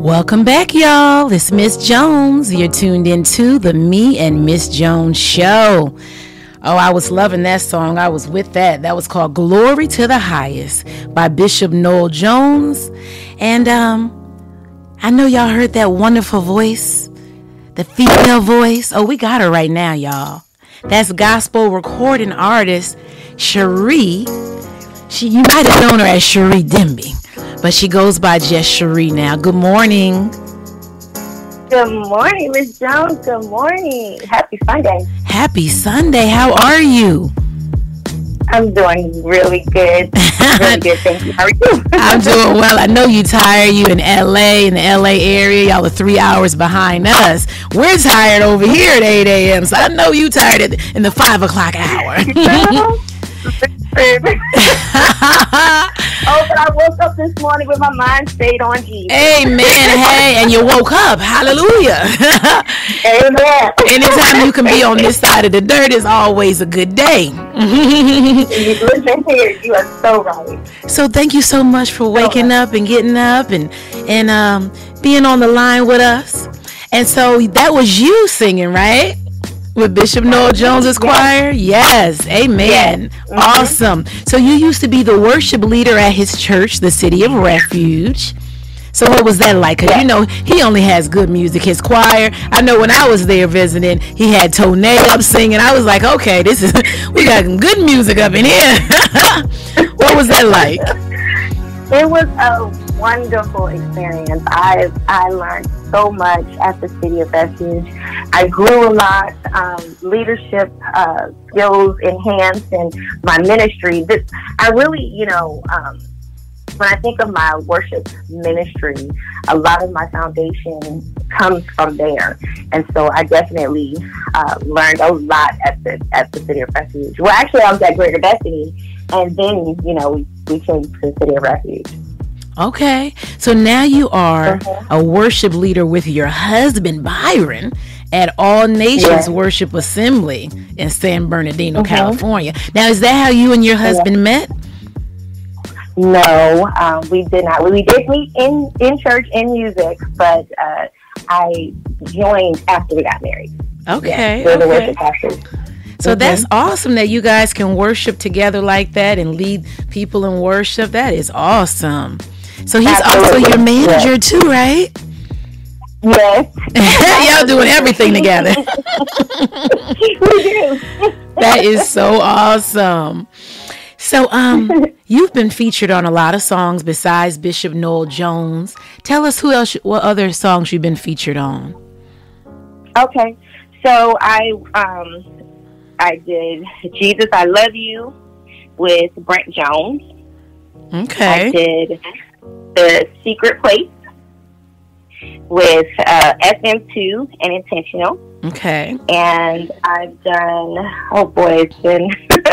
Welcome back, y'all. It's Miss Jones. You're tuned into the Me and Miss Jones show. Oh, I was loving that song. I was with that. That was called Glory to the Highest by Bishop Noel Jones. And um, I know y'all heard that wonderful voice, the female voice. Oh, we got her right now, y'all. That's gospel recording artist Shari. She, you might have known her as Shari Demby, but she goes by just Shari now. Good morning. Good morning, Miss Jones. Good morning. Happy Sunday. Happy Sunday. How are you? I'm doing really good. Really good. Thank you. How are you? I'm doing well. I know you tired. You in L A, in the L A area. Y'all are three hours behind us. We're tired over here at eight a.m. So I know you tired at the, in the five o'clock hour. Oh, but I woke up this morning with my mind stayed on Jesus. Amen. Hey, and you woke up. Hallelujah. Amen. Anytime you can be on this side of the dirt is always a good day. Listen here, you are so right. So thank you so much for waking up and getting up and and um, being on the line with us. And so that was you singing, right? With Bishop Noel Jones's choir? Yes. Amen. Yes. Mm-hmm. Awesome. So you used to be the worship leader at his church, the City of Refuge. So what was that like? Because, you know, he only has good music. His choir, I know when I was there visiting, he had Tonay up singing. I was like, okay, this is, we got some good music up in here. What was that like? It was a wonderful experience. I I learned so much at the City of Refuge. I grew a lot. Um, leadership uh, skills enhanced, and my ministry. This, I really, you know, um, when I think of my worship ministry, a lot of my foundation comes from there, and so I definitely uh, learned a lot at the at the City of Refuge. Well, actually, I was at Greater Destiny, and then you know we, we changed to the City of Refuge. Okay, so now you are uh-huh. a worship leader with your husband Byron at All Nations yes. Worship Assembly in San Bernardino, uh-huh. California. Now, is that how you and your husband yeah. met? No, um, we did not. We did meet in, in church in music, but uh, I joined after we got married. Okay, yeah, okay. The worship pastors. So mm-hmm. that's awesome that you guys can worship together like that and lead people in worship. That is awesome. So he's Absolutely. Also your manager yes. too, right? Yes. Y'all doing everything together. We do. That is so awesome. So um, you've been featured on a lot of songs besides Bishop Noel Jones. Tell us who else, what other songs you've been featured on. Okay. So I um, I did Jesus, I Love You with Brent Jones. Okay. I did The Secret Place with uh, S M two and Intentional. Okay. And I've done, oh boy, it's been,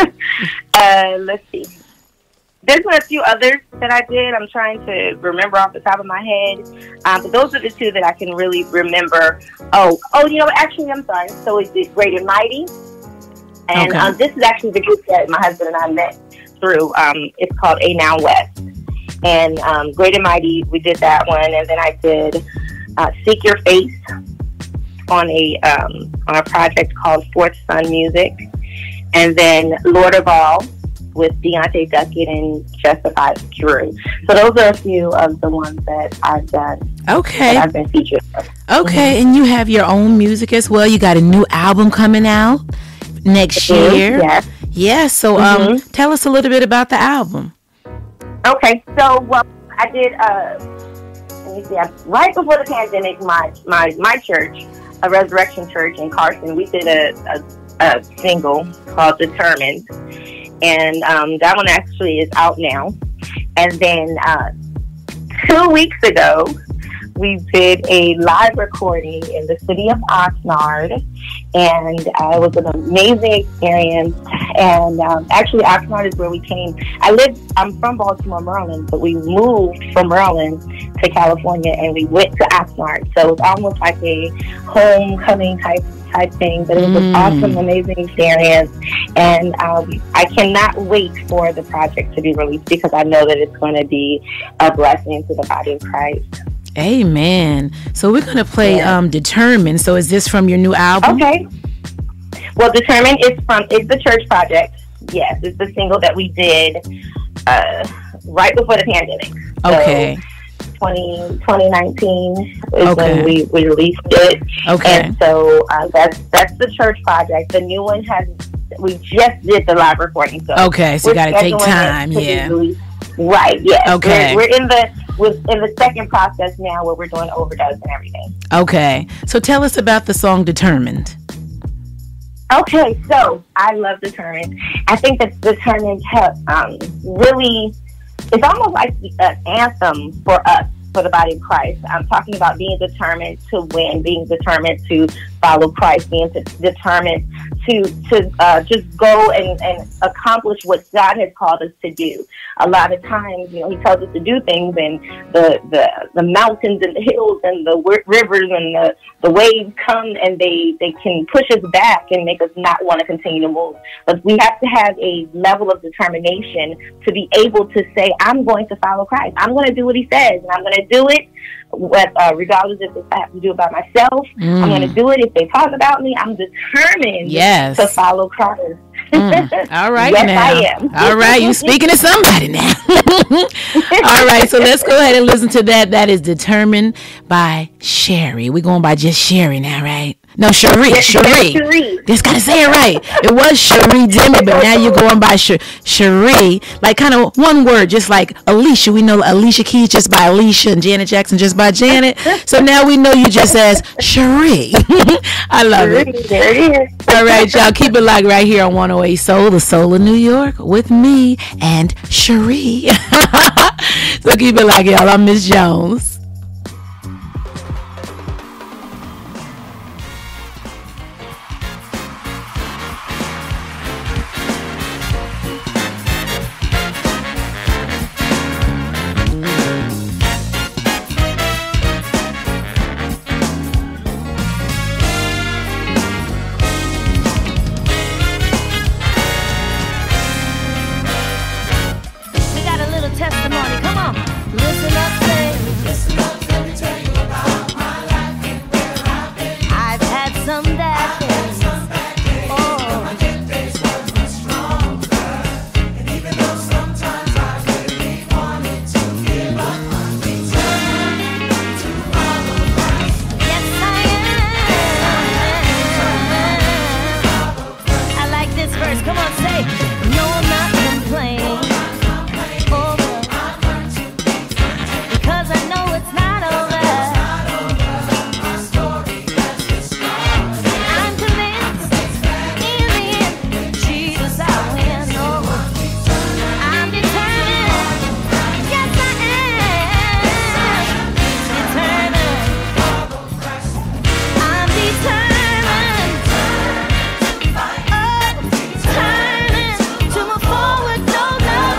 uh, let's see. There's been a few others that I did. I'm trying to remember off the top of my head. Um, but those are the two that I can really remember. Oh, oh, you know, actually, I'm sorry. So it's did Great and Mighty. And okay. um, this is actually the group that my husband and I met through. Um, it's called A Now West. And um, Great and Mighty, we did that one. And then I did uh, Seek Your Face on a um, on a project called Fourth Son Music. And then Lord of All with Deontay Duckett and Justified Drew. So those are a few of the ones that I've done. Okay. That I've been featured. Okay, mm-hmm. And you have your own music as well. You got a new album coming out next mm-hmm. year. Yes. Yeah, so um, mm-hmm. tell us a little bit about the album. Okay, so well, I did, uh, let me see, I, right before the pandemic, my, my, my church, a Resurrection Church in Carson, we did a, a, a single called Determined. And um, that one actually is out now. And then uh, two weeks ago, we did a live recording in the city of Oxnard. And uh, it was an amazing experience. And um, actually, Oxnard is where we came. I live, I'm from Baltimore, Maryland, but we moved from Maryland to California and we went to Oxnard. So it was almost like a homecoming type type thing, but it was mm. an awesome, amazing experience, and um, I cannot wait for the project to be released because I know that it's going to be a blessing to the body of Christ. Amen. So we're going to play yeah. um, Determined. So is this from your new album? Okay. Well, Determined is from, it's the church project. Yes, it's the single that we did uh, right before the pandemic. Okay. So twenty, twenty nineteen is okay. when we, we released it. Okay. And so uh, that's that's the church project. The new one has, we just did the live recording. So okay, so you got to take time, yeah. Right, yes. Okay. We're, we're in the we're in the second process now where we're doing overdubs and everything. Okay. So tell us about the song Determined. Okay, so I love Determined. I think that Determined has um, really, it's almost like an anthem for us, for the body of Christ. I'm talking about being determined to win, being determined to follow Christ, being to, determined to to uh, just go and, and accomplish what God has called us to do. A lot of times, you know, He tells us to do things, and the the, the mountains and the hills and the w- rivers and the, the waves come, and they, they can push us back and make us not want to continue to move. But we have to have a level of determination to be able to say, I'm going to follow Christ. I'm going to do what He says, and I'm going to do it what, uh, regardless if I have to do it by myself. Mm. I'm going to do it if they talk about me. I'm determined yes. to follow Christ. Mm. All right, yes, now. I am. All right, you speaking to somebody now. All right, so let's go ahead and listen to that. That is Determined by Shari. We're going by just Shari now, right? No, Shari. Yes, Shari. Shari. Just gotta say it right. It was Shari Demi, but now you're going by Sh- Shari. Like kind of one word, just like Alicia. We know Alicia Keys just by Alicia and Janet Jackson just by Janet. So now we know you just as Shari. I love Shari, it. There it is. All right, y'all. Keep it locked right here on one oh eight Soul, the Soul of New York, with me and Shari. So keep it locked, y'all. I'm Miss Jones. Turning to move forward, no, no.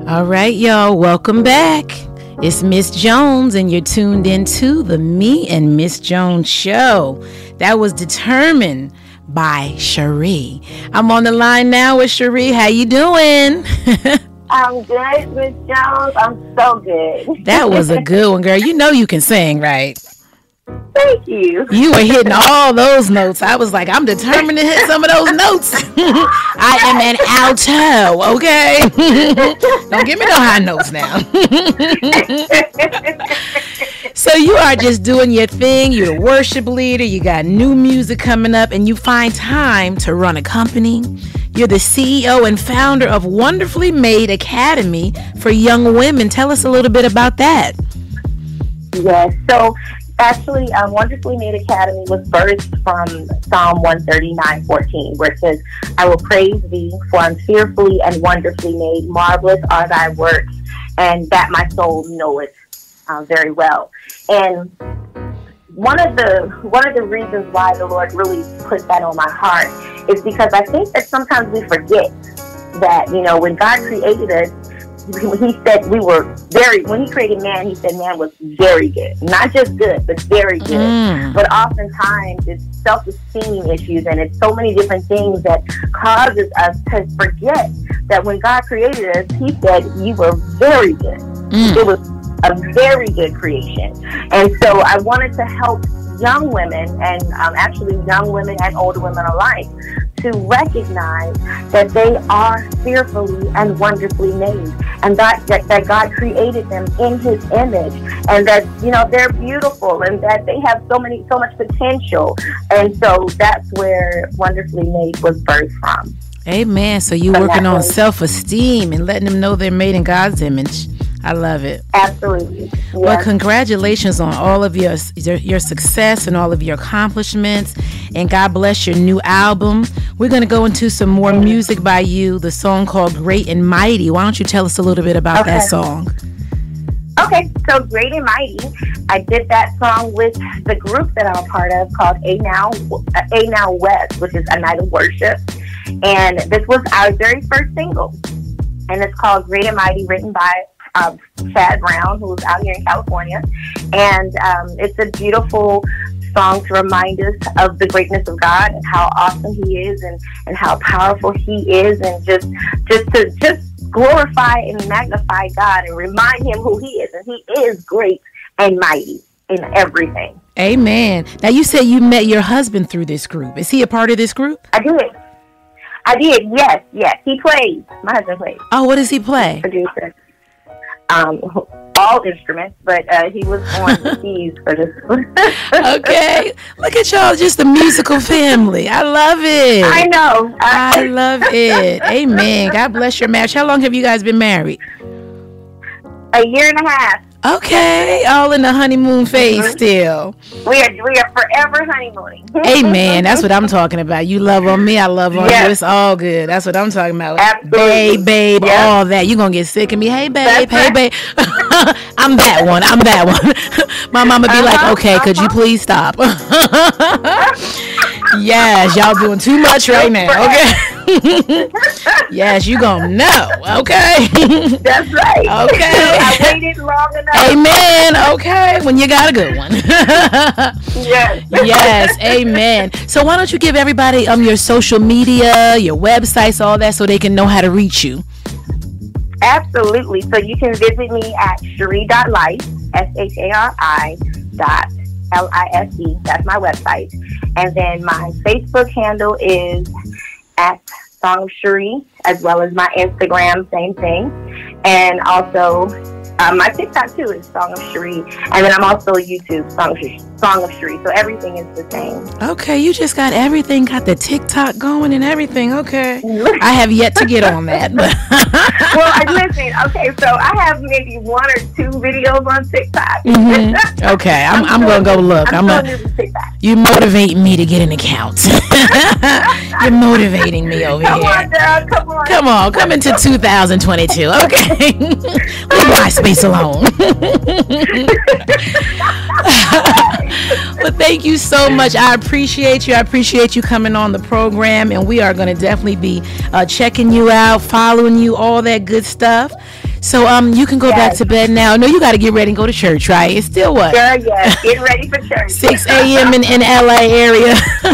All right, y'all, welcome back. It's Miss Jones, and you're tuned into the Me and Miss Jones show. That was Determined by Shari. I'm on the line now with Shari. How you doing? I'm good, Miss Jones. I'm so good. That was a good one, girl. You know you can sing, right? Thank you. You were hitting all those notes. I was like, I'm determined to hit some of those notes. I am an alto, okay? Don't give me no high notes now. So you are just doing your thing. You're a worship leader. You got new music coming up, and you find time to run a company. You're the C E O and founder of Wonderfully Made Academy for young women. Tell us a little bit about that. Yes. So actually, um, Wonderfully Made Academy was birthed from Psalm one thirty-nine fourteen, where it says, I will praise thee, for I'm fearfully and wonderfully made. Marvelous are thy works, and that my soul knoweth uh, very well. And one of the one of the reasons why the Lord really put that on my heart is because I think that sometimes we forget that, you know, when God created us, he said we were very, when he created man, he said man was very good. Not just good, but very good. Mm. But oftentimes it's self-esteem issues, and it's so many different things that causes us to forget that when God created us, he said you were very good. Mm. It was a very good creation. And so I wanted to help young women, and um, actually young women and older women alike, to recognize that they are fearfully and wonderfully made, and that, that that God created them in his image, and that, you know, they're beautiful, and that they have so many so much potential. And so that's where Wonderfully Made was birthed from. Amen. So you're working on self-esteem and letting them know they're made in God's image. I love it. Absolutely. Yes. Well, congratulations on all of your, your your success and all of your accomplishments. And God bless your new album. We're going to go into some more mm-hmm. music by you, the song called Great and Mighty. Why don't you tell us a little bit about okay. that song? Okay, so Great and Mighty, I did that song with the group that I'm a part of called A Now, A Now West, which is a night of worship. And this was our very first single. And it's called Great and Mighty, written by Uh, Chad Brown, who's out here in California, and um, it's a beautiful song to remind us of the greatness of God and how awesome he is, and, and how powerful he is, and just just to just glorify and magnify God and remind him who he is, and he is great and mighty in everything. Amen. Now, you said you met your husband through this group. Is he a part of this group? I did. I did. Yes, yes. He plays. My husband plays. Oh, what does he play? Producer. Um, all instruments, but uh, he was on the keys for this one. Okay, look at y'all, just a musical family. I love it. I know. I love it. Amen. God bless your marriage. How long have you guys been married? A year and a half. Okay, all in the honeymoon phase mm-hmm. still. We are we are forever honeymooning. Amen. That's what I'm talking about. You love on me, I love on yes. you. It's all good. That's what I'm talking about. Absolutely. Babe, babe, yep. all that. You're going to get sick of me. Hey, babe, That's hey, right. babe. I'm that one. I'm that one. My mama be uh-huh, like, okay, uh-huh. could you please stop? Yes, y'all doing too much right now. Okay. Yes, you gonna know. Okay. That's right. Okay. I waited long enough. Amen. Okay. When you got a good one. Yes. Yes. Amen. So why don't you give everybody um your social media, your websites, all that, so they can know how to reach you? Absolutely. So you can visit me at shari dot life, S H A R I dot L I S E. That's my website. And then my Facebook handle is at Song of Shari, as well as my Instagram, same thing. And also um, my TikTok too is Song of Shari. And then I'm also YouTube, Song of, Song of Shari. So everything is the same. Okay, you just got everything, got the TikTok going and everything. Okay. I have yet to get on that. But well, I listen, okay, so I have maybe one or two videos on TikTok. Mm-hmm. Okay, I'm, I'm, I'm going to go look. I'm, I'm a, you motivating me to get an account. You're motivating me over come here. On, girl, come on, come on, come into two thousand twenty-two. Okay, leave my space alone. But thank you so much. I appreciate you. I appreciate you coming on the program, and we are going to definitely be uh, checking you out, following you, all that good stuff. So um, you can go Yes. back to bed now. No, you got to get ready and go to church, right? It's still what? Sure, yes. Get ready for church. six a.m. in, in L A area.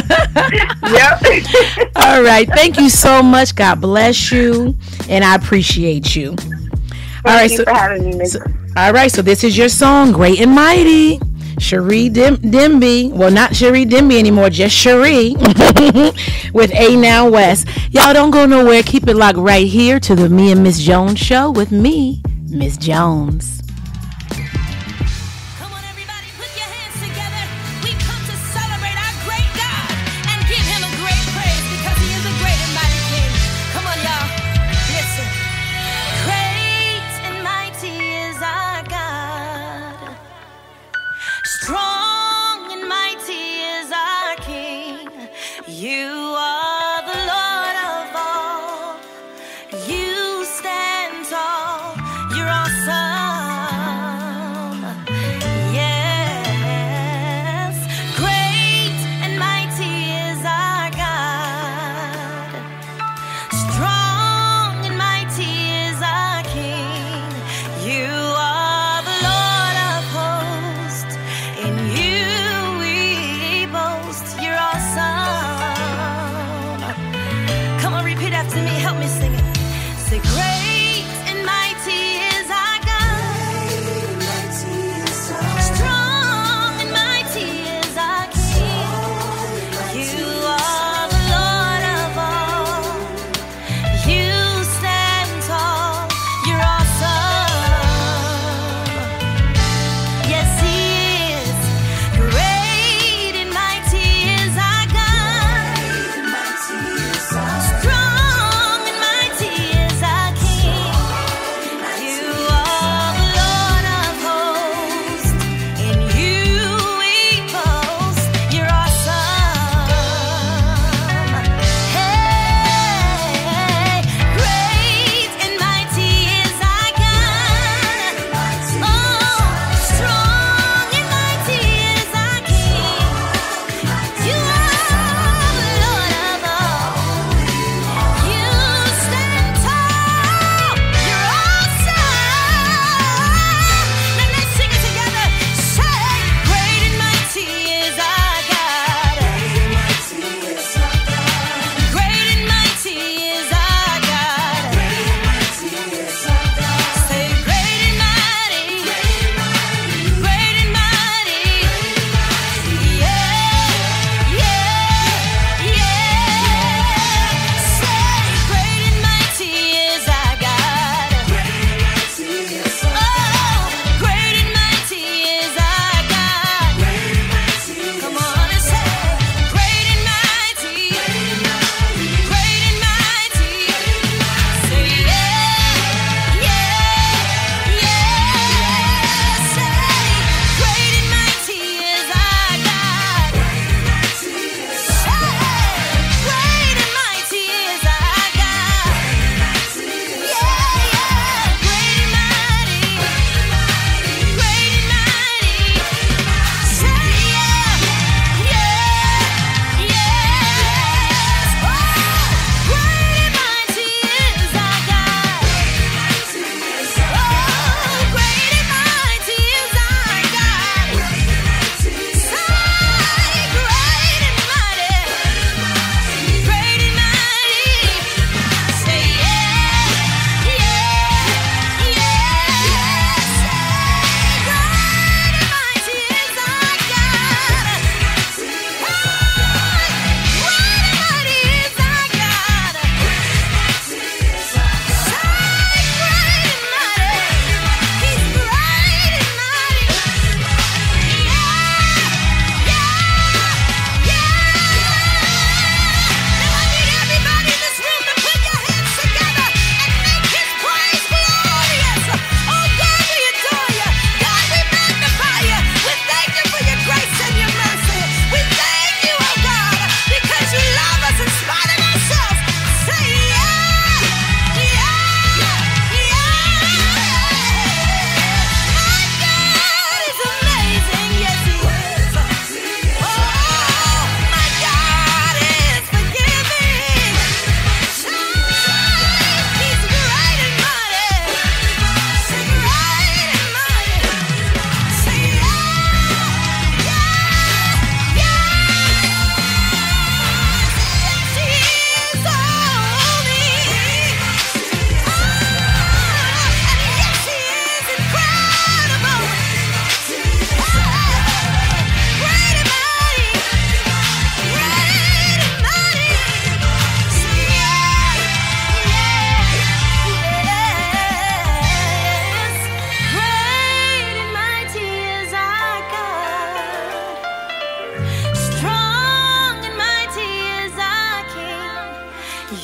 Yep. All right. Thank you so much. God bless you. And I appreciate you. Thank all right. you So, for having me, Miss. so, all right. So this is your song, Great and Mighty. Shari Dim- Dimby. Well, not Shari Dimby anymore. Just Shari with A Now West. Y'all don't go nowhere. Keep it locked right here to the Me and Miss Jones show with me, Miss Jones. Come on, everybody, put your hands together. We come to celebrate our great God and give him a great praise because he is a great and mighty king. Come on, y'all. Listen. Great and mighty is our God. Strong and mighty is our King. You are the Lord of all. You stand tall. You're awesome. Yes. Great and mighty is our God. Strong and mighty is our King. You are the Lord of hosts. In you we boast. You're awesome. Come on, repeat after me. Help me sing it. Say, great and mighty is our God. Strong and mighty is our King. You are the Lord of all. You stand tall. You're awesome. Yes, he is. Great and mighty is our God. Strong and mighty is our King.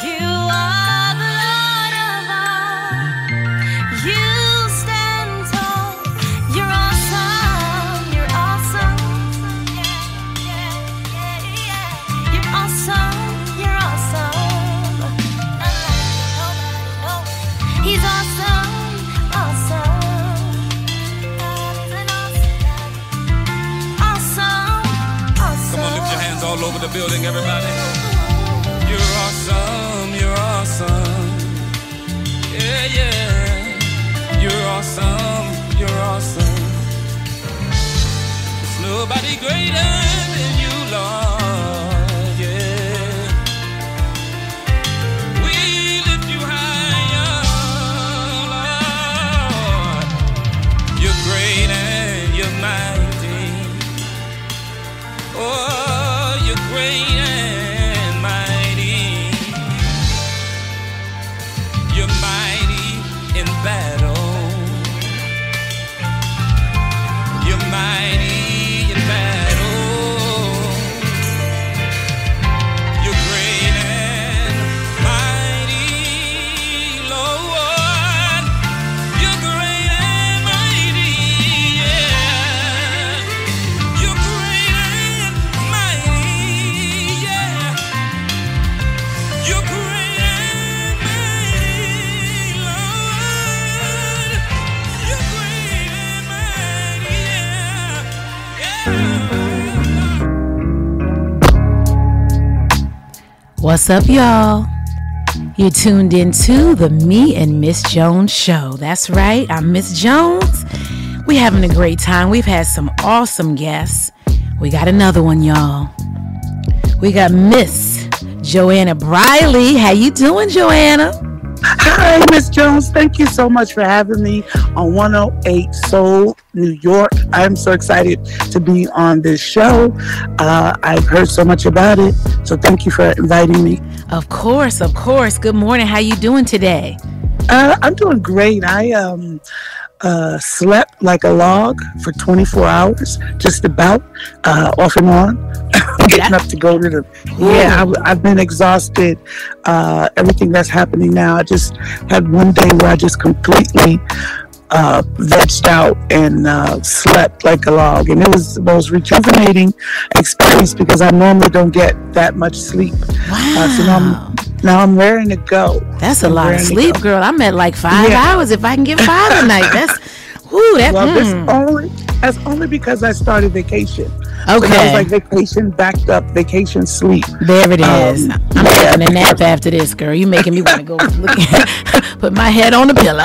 You are the Lord of all. You stand tall. You're awesome. You're awesome. You're awesome. You're awesome. He's awesome. Awesome. Awesome. Awesome. Come on, lift your hands all over the building, everybody. You're awesome, you're awesome. Yeah, yeah. You're awesome, you're awesome. There's nobody greater than you, Lord. Yeah. We lift you higher, Lord. You're great and you're mighty. Oh, you're great and mighty. You're mighty in battle. You're mighty in battle. You're great and mighty, Lord. You're great and mighty, yeah. You're great and mighty, yeah. You're great and mighty, Lord. You're great and mighty, yeah. What's up, y'all? You're tuned into the Me and Miss Jones show. That's right, I'm Miss Jones. We having a great time. We've had some awesome guests. We got another one, y'all. We got Miss Joanna Briley. How you doing, Joanna? Hi, Miss Jones. Thank you so much for having me on one oh eight Soul, New York. I'm so excited to be on this show. Uh, I've heard so much about it, so thank you for inviting me. Of course, of course. Good morning. How you doing today? Uh, I'm doing great. I um uh, slept like a log for twenty-four hours, just about, uh, off and on. Getting up to go to the yeah I, I've been exhausted. Uh everything that's happening now, I just had one day where I just completely uh vegged out and uh slept like a log, and it was the most rejuvenating experience because I normally don't get that much sleep. Wow. Uh, so now I'm, now I'm raring to go. That's a I'm lot of raring to sleep, go. girl. I'm at like five Yeah. hours if I can get five a night. That's whoo, that Well, this mm. only that's only because I started vacation. So Okay. that was like vacation backed up, vacation sleep. There it is. Um, I'm yeah, having a nap after this, girl. You making me want to go look put my head on the pillow.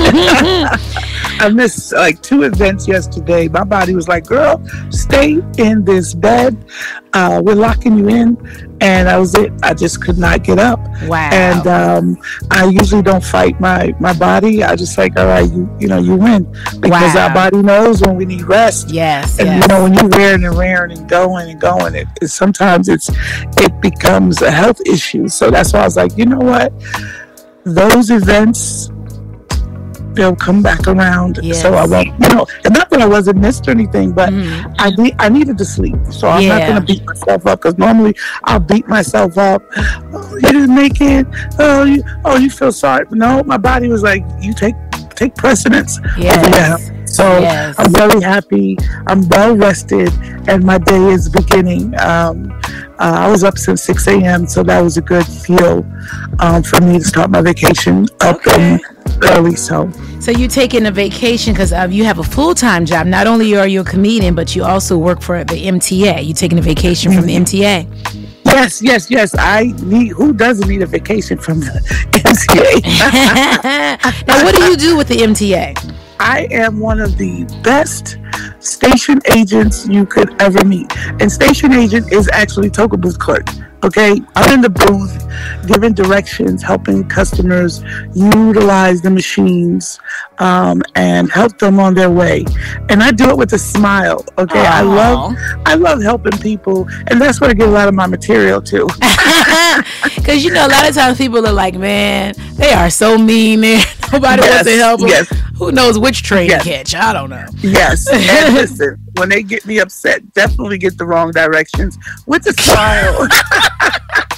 I missed like two events yesterday. My body was like, girl, stay in this bed. Uh, we're locking you in. And that was it. I just could not get up. Wow. And um, I usually don't fight my, my body. I just like, all right, you you know, you win. Because Wow. our body knows when we need rest. Yes, And yes. you know, when you're rearing and rearing and going and going, it, it sometimes it's it becomes a health issue. So that's why I was like, you know what? Those events, they'll come back around. Yes. So I won't, you know, and not that I wasn't missed or anything, but Mhm. I need, I needed to sleep. So I'm Yeah. not going to beat myself up, because normally I'll beat myself up. Oh, you didn't make it. Oh, you, oh, you feel sorry. No, my body was like, you take, take precedence. Yes. over your health. So Yes. I'm very happy. I'm well rested, and my day is beginning. Um, uh, I was up since six a.m., so that was a good feel um, for me to start my vacation up Okay. and early. So So you taking a vacation because uh, you have a full-time job. Not only are you a comedian, but you also work for the M T A. You taking a vacation from the M T A. yes, yes, yes. I need. Who doesn't need a vacation from the M T A? Now, what do you do with the M T A? I am one of the best station agents you could ever meet. And station agent is actually token booth clerk. Okay, I'm in the booth giving directions, helping customers utilize the machines um, and help them on their way. And I do it with a smile. Okay, I love I love helping people, and that's where I get a lot of my material too. Because you know, a lot of times people are like, man, they are so mean, man. Nobody Yes, wants to help them. yes. Who knows which train Yes. to catch? I don't know. Yes, and listen, when they get me upset, definitely get the wrong directions with a smile.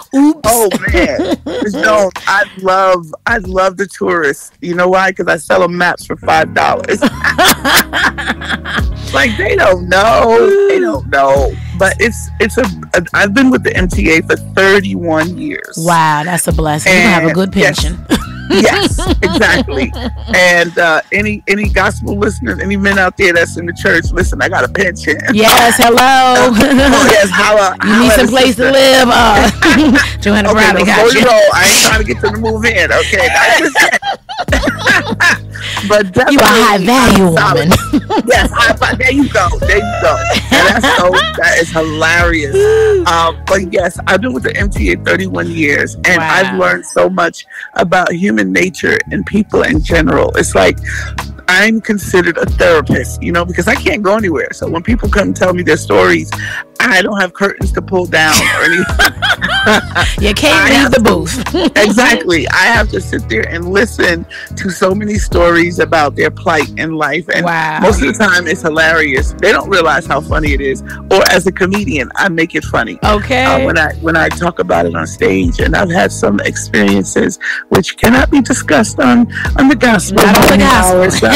Oops. Oh man, no, I love, I love the tourists. You know why? Because I sell them maps for five dollars. Like they don't know, they don't know. But it's it's a, a. I've been with the M T A for thirty-one years. Wow, that's a blessing. And you have a good pension. Yes, yes, exactly. And uh, any any gospel listeners, any men out there that's in the church, listen, I got a pension. Yes, hello. Oh, yes, holla. You need some place to live. Uh, Joanna okay, Briley got you. you. Roll, I ain't trying to get them to move in. Okay, but definitely, you a high value woman. Yes, high value. There you go. There you go. And that's so that is hilarious. Um, but yes, I've been with the M T A thirty-one years, and wow. I've learned so much about human nature and people in general. It's like I'm considered a therapist, you know, because I can't go anywhere. So when people come tell me their stories, I don't have curtains to pull down or anything. You can't leave the booth. Exactly. I have to sit there and listen to so many stories about their plight in life. And wow. most of the time it's hilarious. They don't realize how funny it is. Or as a comedian, I make it funny. Okay. Uh, when I when I talk about it on stage. And I've had some experiences which cannot be discussed on, on the gospel. Not on the gospel. So,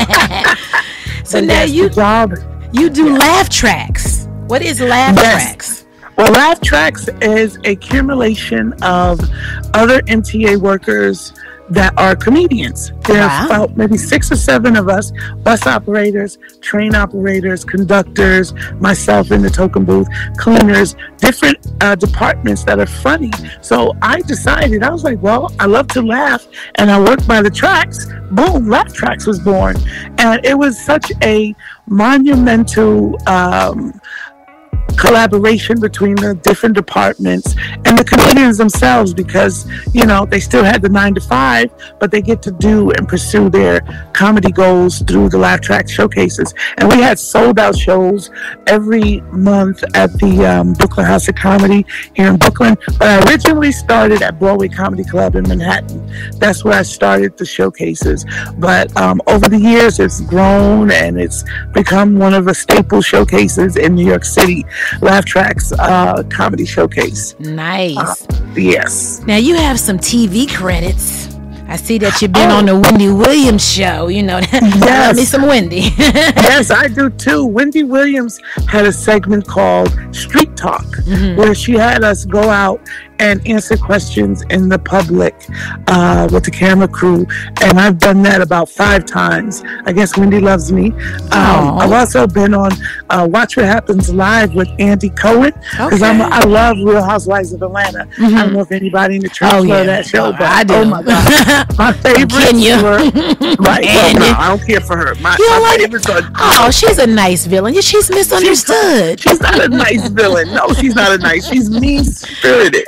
so now you, you do yeah. laugh tracks. What is Laff yes. Tracks? Well, Laff Tracks is a accumulation of other M T A workers that are comedians. There's wow. about maybe six or seven of us, bus operators, train operators, conductors, myself in the token booth, cleaners, different uh, departments that are funny. So I decided, I was like, well, I love to laugh, and I work by the tracks. Boom, Laff Tracks was born. And it was such a monumental um, collaboration between the different departments and the comedians themselves, because you know they still had the nine to five, but they get to do and pursue their comedy goals through the Laff Track showcases. And we had sold out shows every month at the um, Brooklyn House of Comedy here in Brooklyn. But I originally started at Broadway Comedy Club in Manhattan. That's where I started the showcases. But um, over the years, it's grown and it's become one of the staple showcases in New York City. Laff Tracks uh, comedy showcase. Nice. Uh, yes. Now you have some T V credits. I see that you've been oh. on the Wendy Williams show. You know, yes. Love me some Wendy. Yes, I do too. Wendy Williams had a segment called Street Talk, mm-hmm. where she had us go out and answer questions in the public uh, with the camera crew. And I've done that about five times. I guess Wendy loves me. Um, I've also been on uh, Watch What Happens Live with Andy Cohen, because okay. I love Real Housewives of Atlanta. Mm-hmm. I don't know if anybody in the church oh, yeah. that show, but I do. Oh my God. My favorites were, right, well, no, I don't care for her. My, my like favorites are, oh, she's a nice villain. She's misunderstood. She's, she's not a nice villain. No, she's not a nice. She's mean-spirited.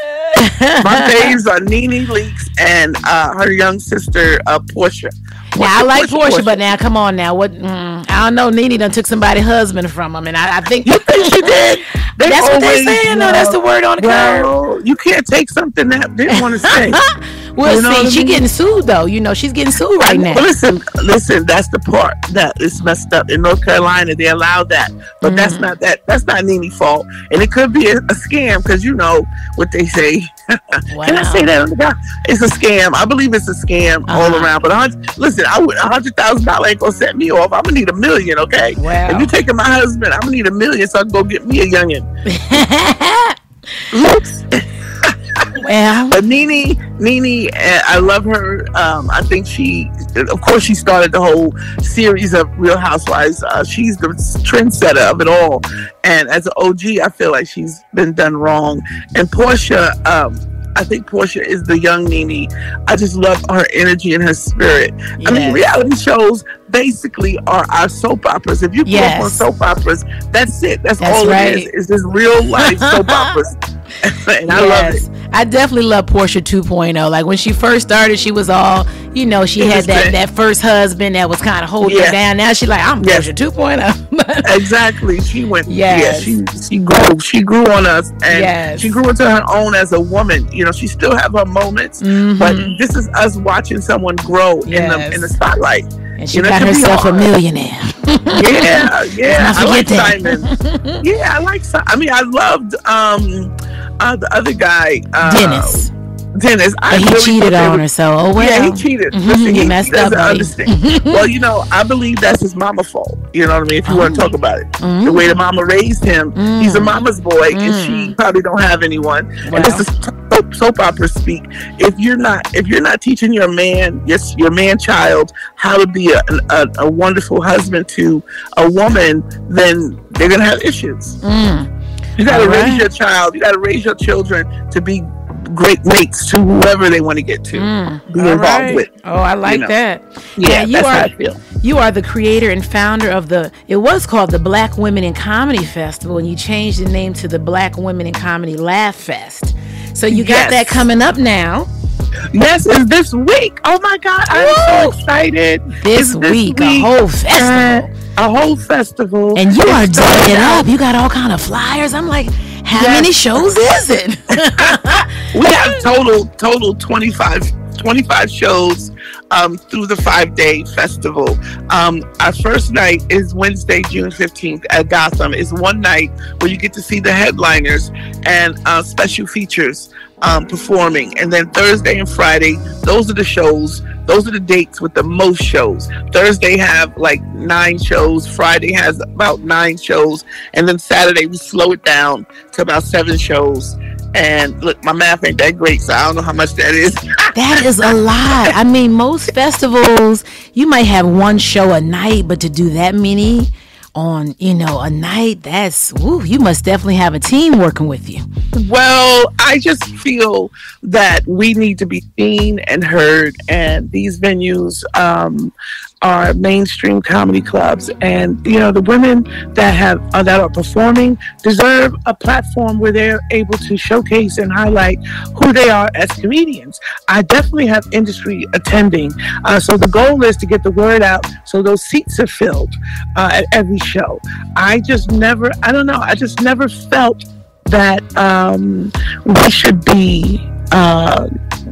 My faves are Nene Leakes and uh, her young sister, uh, Portia. Now, I like Portia, Portia, but now, come on now. What? Mm, I don't know. Nene done took somebody's husband from him, and I, I think... You think she did? They that's what they're saying, though. That's the word on the well, curve. You can't take something that they didn't want to say. Well, you know see, she I mean? getting sued, though. You know, she's getting sued right now. Well, listen, listen, that's the part that is messed up. In North Carolina, they allow that. But mm. that's not that. That's not Nene's fault. And it could be a, a scam, because you know what they say. Wow. Can I say that on the guy? It's a scam. I believe it's a scam uh-huh. all around. But listen, I would, one hundred thousand dollars ain't going to set me off. I'm going to need a million, okay? Wow. If you're taking my husband, I'm going to need a million so I can go get me a youngin'. Oops. Well, but Nene, Nene, uh, I love her. Um, I think she, of course, she started the whole series of Real Housewives. Uh, she's the trendsetter of it all. And as an O G, I feel like she's been done wrong. And Portia, um, I think Portia is the young Nene. I just love her energy and her spirit. Yes. I mean, reality shows basically are our soap operas. If you grew yes. up on soap operas, that's it. That's, that's all right. it is. It's just real life soap operas. And I yes. love it. I definitely love Portia two point oh. Like when she first started, she was all, you know, she it had that, that first husband that was kind of holding yeah. her down. Now she's like, I'm yes. Portia two point oh. Exactly. She went, yes. yeah, she, she grew. She grew on us. And yes. she grew into her own as a woman. You know, she still have her moments. Mm-hmm. But this is us watching someone grow yes. in, the, in the spotlight. And she you know, got herself a millionaire. Yeah, yeah. I like that. Simon. Yeah, I like Simon. I mean, I loved um, uh, the other guy, uh, Dennis. Dennis. I but he really cheated on was, her, so oh well. Yeah, he cheated. Mm-hmm. Listen, he, he messed doesn't up, understand. Well, you know, I believe that's his mama's fault. You know what I mean? If you oh. want to talk about it, Mm-hmm. the way the mama raised him, mm. he's a mama's boy, mm. and she probably don't have anyone. Wow. And this is soap, soap opera speak. If you're not, if you're not teaching your man, yes, your man child, how to be a, a, a wonderful husband to a woman, then they're gonna have issues. Mm. You got to All raise right. your child. You got to raise your children to be great mates to whoever they want to get to, Mm. be All involved right. with. Oh, I like you know. that. Yeah, you that's are, how I feel. You are the creator and founder of the, it was called the Black Women in Comedy Festival, and you changed the name to the Black Women in Comedy Laff Fest. So you got Yes. that coming up now. Yes, it's this week. Oh my God, I'm Woo! so excited. This, It's week, a whole festival. Uh, a whole festival. And you are It's doing it starting up. out- You got all kind of flyers. I'm like, how Yes. many shows is it? We have total, total twenty-five, twenty-five shows um, through the five-day festival. Um, our first night is Wednesday, June fifteenth at Gotham. It's one night where you get to see the headliners and uh, special features um, performing. And then Thursday and Friday, those are the shows. Those are the dates with the most shows. Thursday have like nine shows. Friday has about nine shows. And then Saturday, we slow it down to about seven shows. And look, my math ain't that great, so I don't know how much that is. That is a lot. I mean, most festivals, you might have one show a night, but to do that many on, you know, a night, that's, woo, you must definitely have a team working with you. Well, I just feel that we need to be seen and heard, and these venues um, are mainstream comedy clubs, and you know the women that have uh, that are performing deserve a platform where they're able to showcase and highlight who they are as comedians. I definitely have industry attending, uh, so the goal is to get the word out so those seats are filled uh, at every show. I just never, I don't know, I just never felt that um, we should be, uh,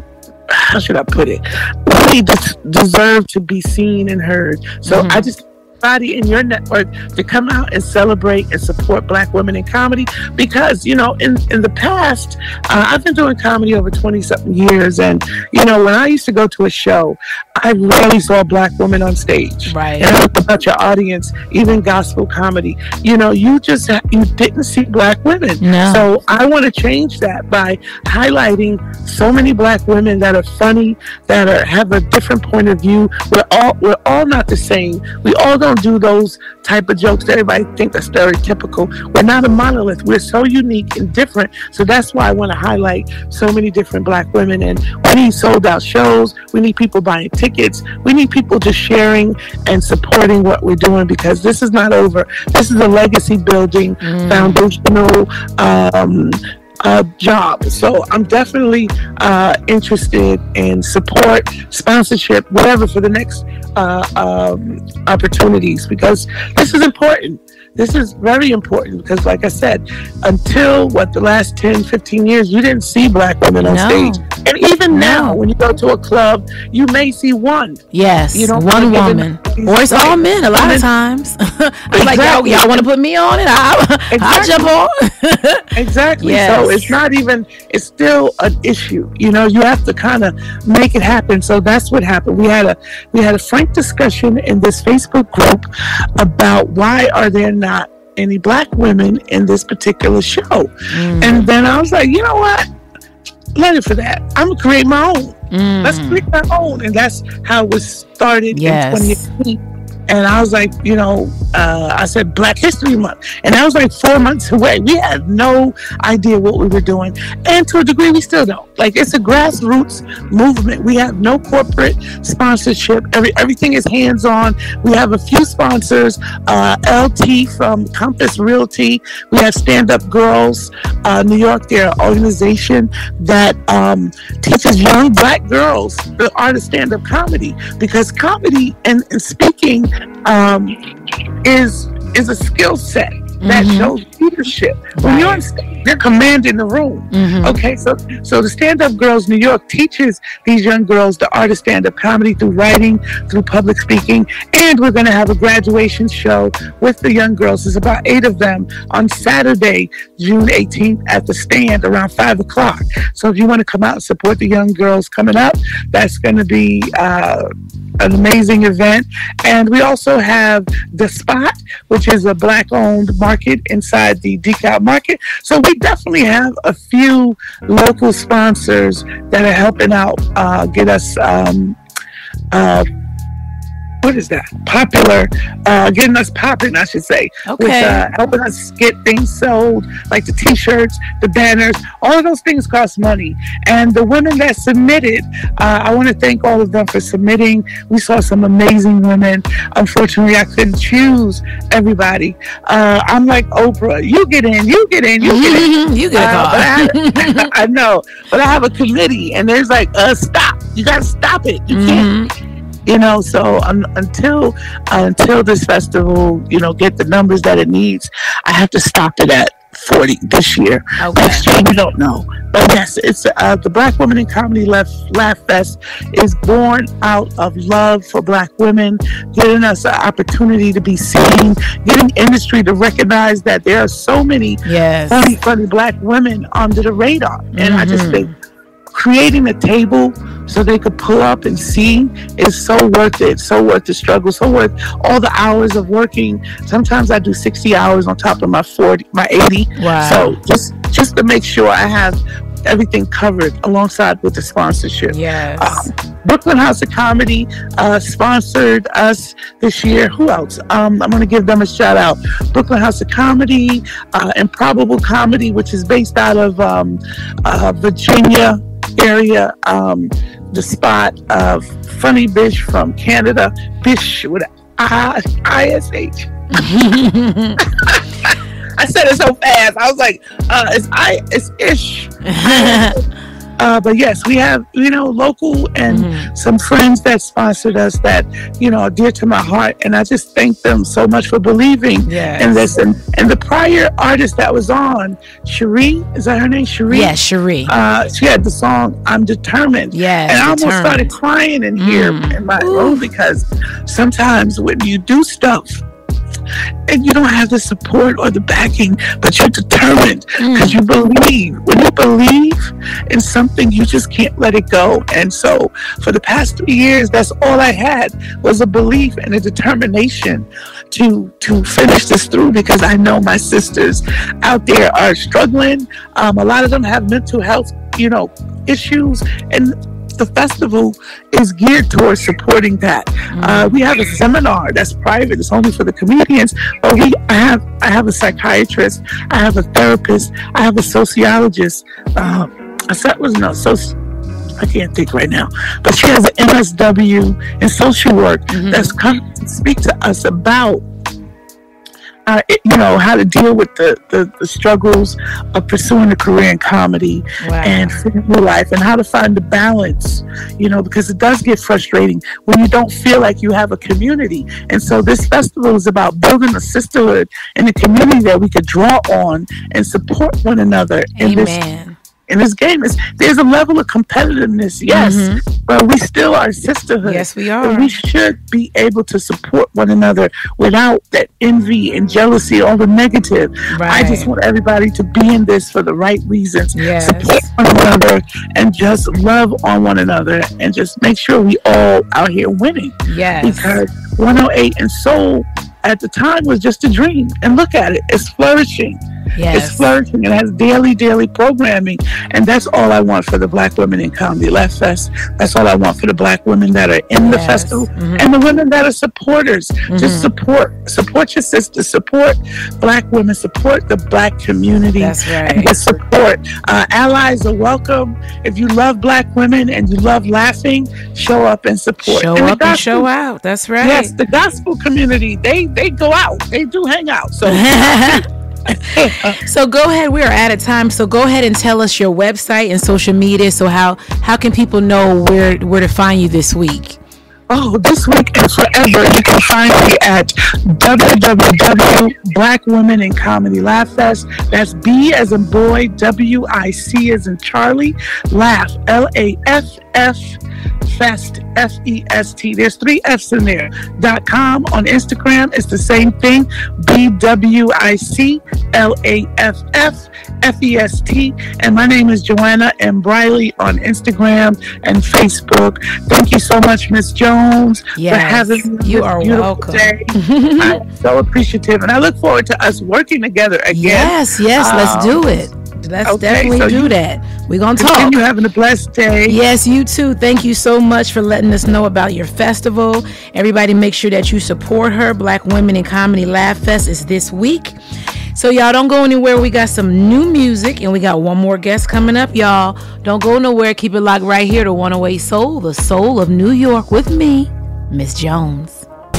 how should I put it? We des- deserve to be seen and heard. So Mm-hmm. I just everybody in your network to come out and celebrate and support Black women in comedy, because you know in in the past uh, I've been doing comedy over twenty something years, and you know when I used to go to a show, I rarely saw Black women on stage. Right. And I don't know about your audience, even gospel comedy, you know you just ha- you didn't see Black women. No. So I want to change that by highlighting so many Black women that are funny, that are have a different point of view. We're all we're all not the same. We all don't do those type of jokes that everybody think are stereotypical. We're not a monolith. We're so unique and different. So that's why I want to highlight so many different Black women. And we need sold out shows. We need people buying tickets. We need people just sharing and supporting what we're doing, because this is not over. This is a legacy building, Mm. foundational um, uh, job. So I'm definitely uh, interested in support, sponsorship, whatever for the next uh, um, opportunities, because this is important. This is very important, because like I said, until what the last ten, fifteen years, you didn't see Black women on No. stage. And even now, No. when you go to a club, you may see one. Yes, You don't one wanna give woman. it- Or it's all Right. men a lot And of then- times. I'm like, y'all, Exactly. y'all want to put me on it? I'll, I'll Exactly. jump on. Exactly. Yes. So it's not even, it's still an issue. You know, you have to kind of make it happen. So that's what happened. We had a we had a frank discussion in this Facebook group about why are there not any Black women in this particular show. Mm. And then I was like, you know what? Let it for that. I'm gonna create my own. Mm. Let's create our own. And that's how it was started Yes. in twenty eighteen. And I was like, you know, uh, I said Black History Month. And that was like four months away. We had no idea what we were doing. And to a degree, we still don't. Like, it's a grassroots movement. We have no corporate sponsorship. Every Everything is hands-on. We have a few sponsors. Uh, L T from Compass Realty. We have Stand Up Girls, uh, New York. They're an organization that um, teaches young Black girls the art of stand-up comedy. Because comedy and, and speaking um, is is a skill set that Mhm. shows leadership. When Right. you're on stage, you're commanding the room. Mhm. Okay, so so the Stand Up Girls New York teaches these young girls the art of stand-up comedy through writing, through public speaking, and we're going to have a graduation show with the young girls. There's about eight of them on Saturday, June eighteenth at the Stand around five o'clock. So if you want to come out and support the young girls coming up, that's going to be uh, an amazing event. And we also have The Spot, which is a black-owned market inside the DeKalb market. So we definitely have a few local sponsors that are helping out, uh, get us um, uh, what is that? Popular, uh, getting us popping, I should say. Okay. With, uh, helping us get things sold, like the T-shirts, the banners. All of those things cost money. And the women that submitted, uh, I want to thank all of them for submitting. We saw some amazing women. Unfortunately, I couldn't choose everybody. Uh, I'm like Oprah. You get in, you get in, you get in. You get a Uh, call. but I, I know, but I have a committee, and there's like, uh, stop. You got to stop it. You can't. You know, so um, until uh, until this festival, you know, get the numbers that it needs, I have to stop it at forty this year. Okay. Next year, we don't know. But yes, it's uh, the Black Women in Comedy Laff, Laff Fest is born out of love for Black women, giving us an opportunity to be seen, getting industry to recognize that there are so many Yes. funny, funny Black women under the radar. And I just Mhm. think creating a table so they could pull up and see is so worth it. So worth the struggle. So worth all the hours of working. Sometimes I do sixty hours on top of my forty, my eighty. Wow. So just just to make sure I have everything covered alongside with the sponsorship. Yes. Um, Brooklyn House of Comedy uh, sponsored us this year. Who else? Um, I'm going to give them a shout out. Brooklyn House of Comedy, uh, Improbable Comedy, which is based out of um, uh, Virginia area. Um, the Spot of Funny Bish from Canada. Bish with an I S H. I said it so fast. I was like, uh, it's I, it's ish. uh, but yes, we have, you know, local and Mm-hmm. some friends that sponsored us that, you know, are dear to my heart. And I just thank them so much for believing Yes. in this. And, and the prior artist that was on, Shari, is that her name? Shari? Yes, Shari. Uh, she had the song I'm Determined. Yes, And I almost Determined. started crying in here Mm. in my room because sometimes when you do stuff and you don't have the support or the backing, but you're determined because you believe. When you believe in something, you just can't let it go. And so for the past three years, that's all I had was a belief and a determination to to finish this through, because I know my sisters out there are struggling. Um, a lot of them have mental health, you know, issues, and the festival is geared towards supporting that. Uh, we have a seminar that's private; it's only for the comedians. But we, I have, I have a psychiatrist, I have a therapist, I have a sociologist. Um, I said was no soci. I can't think right now, but she has an M S W in social work that's come to speak to us about. Uh, it, you know, how to deal with the, the, the struggles of pursuing a career in comedy Wow. and figuring your life, and how to find the balance, you know, because it does get frustrating when you don't feel like you have a community. And so this festival is about building a sisterhood and a community that we could draw on and support one another in this Amen. in this game. Is there's a level of competitiveness, yes, Mhm. but we still are a sisterhood. Yes, we And are. we should be able to support one another without that envy and jealousy, all the negative. I Right. just want everybody to be in this for the right reasons. Yes. Support one another and just love on one another, and just make sure we all out here winning. Yes. Because one oh eight and Soul at the time was just a dream, and look at it, it's flourishing. Yes. It's flourishing. It has daily, daily programming. And that's all I want for the Black Women in Comedy Laff Fest. That's all I want for the Black women that are in the Yes. festival, Mhm. and the women that are supporters. Mhm. Just support. Support your sisters. Support Black women. Support the Black community. That's right. And just support. Uh, allies are welcome. If you love Black women and you love laughing, show up and support. Show the up and gospel- show out. That's right. Yes, the gospel community, they, they go out. They do hang out. So So go ahead. We are out of time. So go ahead and tell us your website and social media. So how how can people know where where to find you this week? Oh, this week and forever, you can find me at w w w dot black women in comedy laugh fest. That's B as in boy, W I C as in Charlie, Laff, L A F F, Fest, F E S T. There's three F's in there. Dot com. On Instagram, it's the same thing. B W I C L A F F F E S T. And my name is Joanna M. Briley on Instagram and Facebook. Thank you so much, Miss Jones, yes, for having me. You are welcome. Day. I'm so appreciative, and I look forward to us working together again. Yes, yes, um, let's do it. Let's okay, definitely so do you, that. We're going to talk. You having a blessed day. Yes, you too. Thank you so much for letting us know about your festival. Everybody make sure that you support her. Black Women in Comedy Laugh Fest is this week. So y'all don't go anywhere. We got some new music and we got one more guest coming up, y'all. Don't go nowhere. Keep it locked right here to one oh eight Soul, the soul of New York with me, Miss Jones.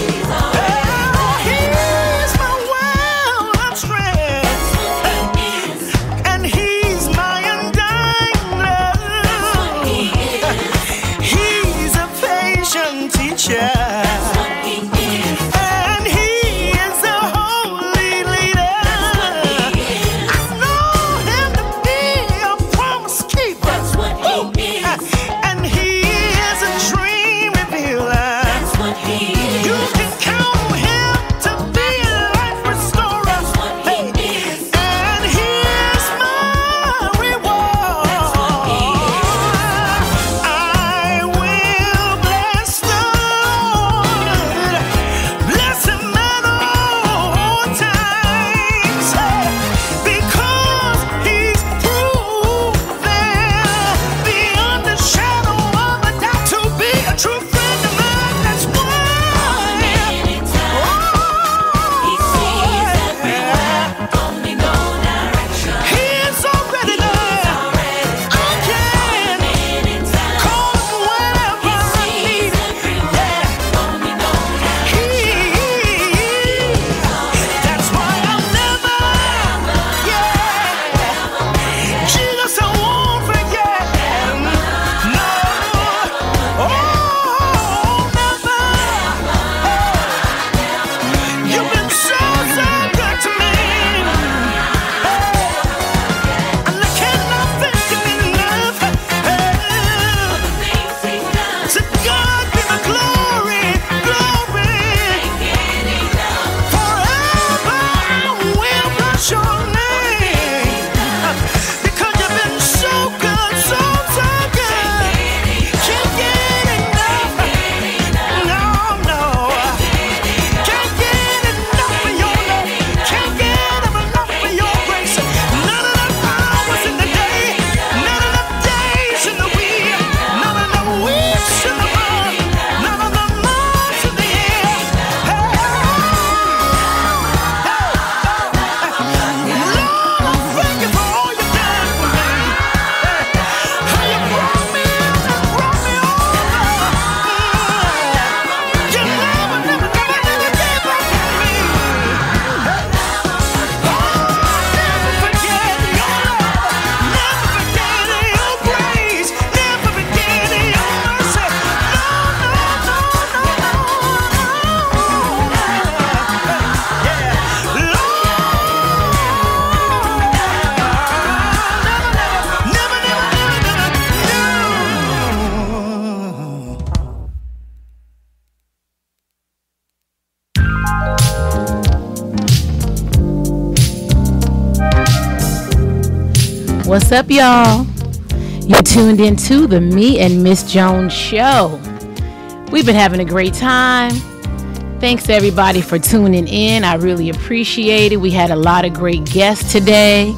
What's up, y'all? You're tuned into the Me and Miss Jones show. We've been having a great time. Thanks to everybody for tuning in. I really appreciate it. We had a lot of great guests today.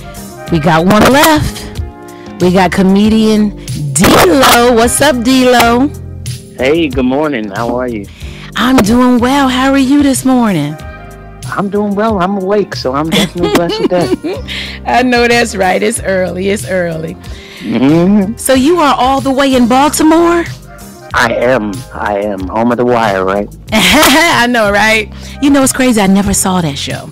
We got one left. We got comedian D L O. What's up, D L O? Hey, good morning. How are you? I'm doing well. How are you this morning? I'm doing well. I'm awake, so I'm definitely blessed with that. I know that's right. It's early. It's early. Mm-hmm. So you are all the way in Baltimore? I am. I am. Home of the Wire, right? I know, right? You know, it's crazy. I never saw that show.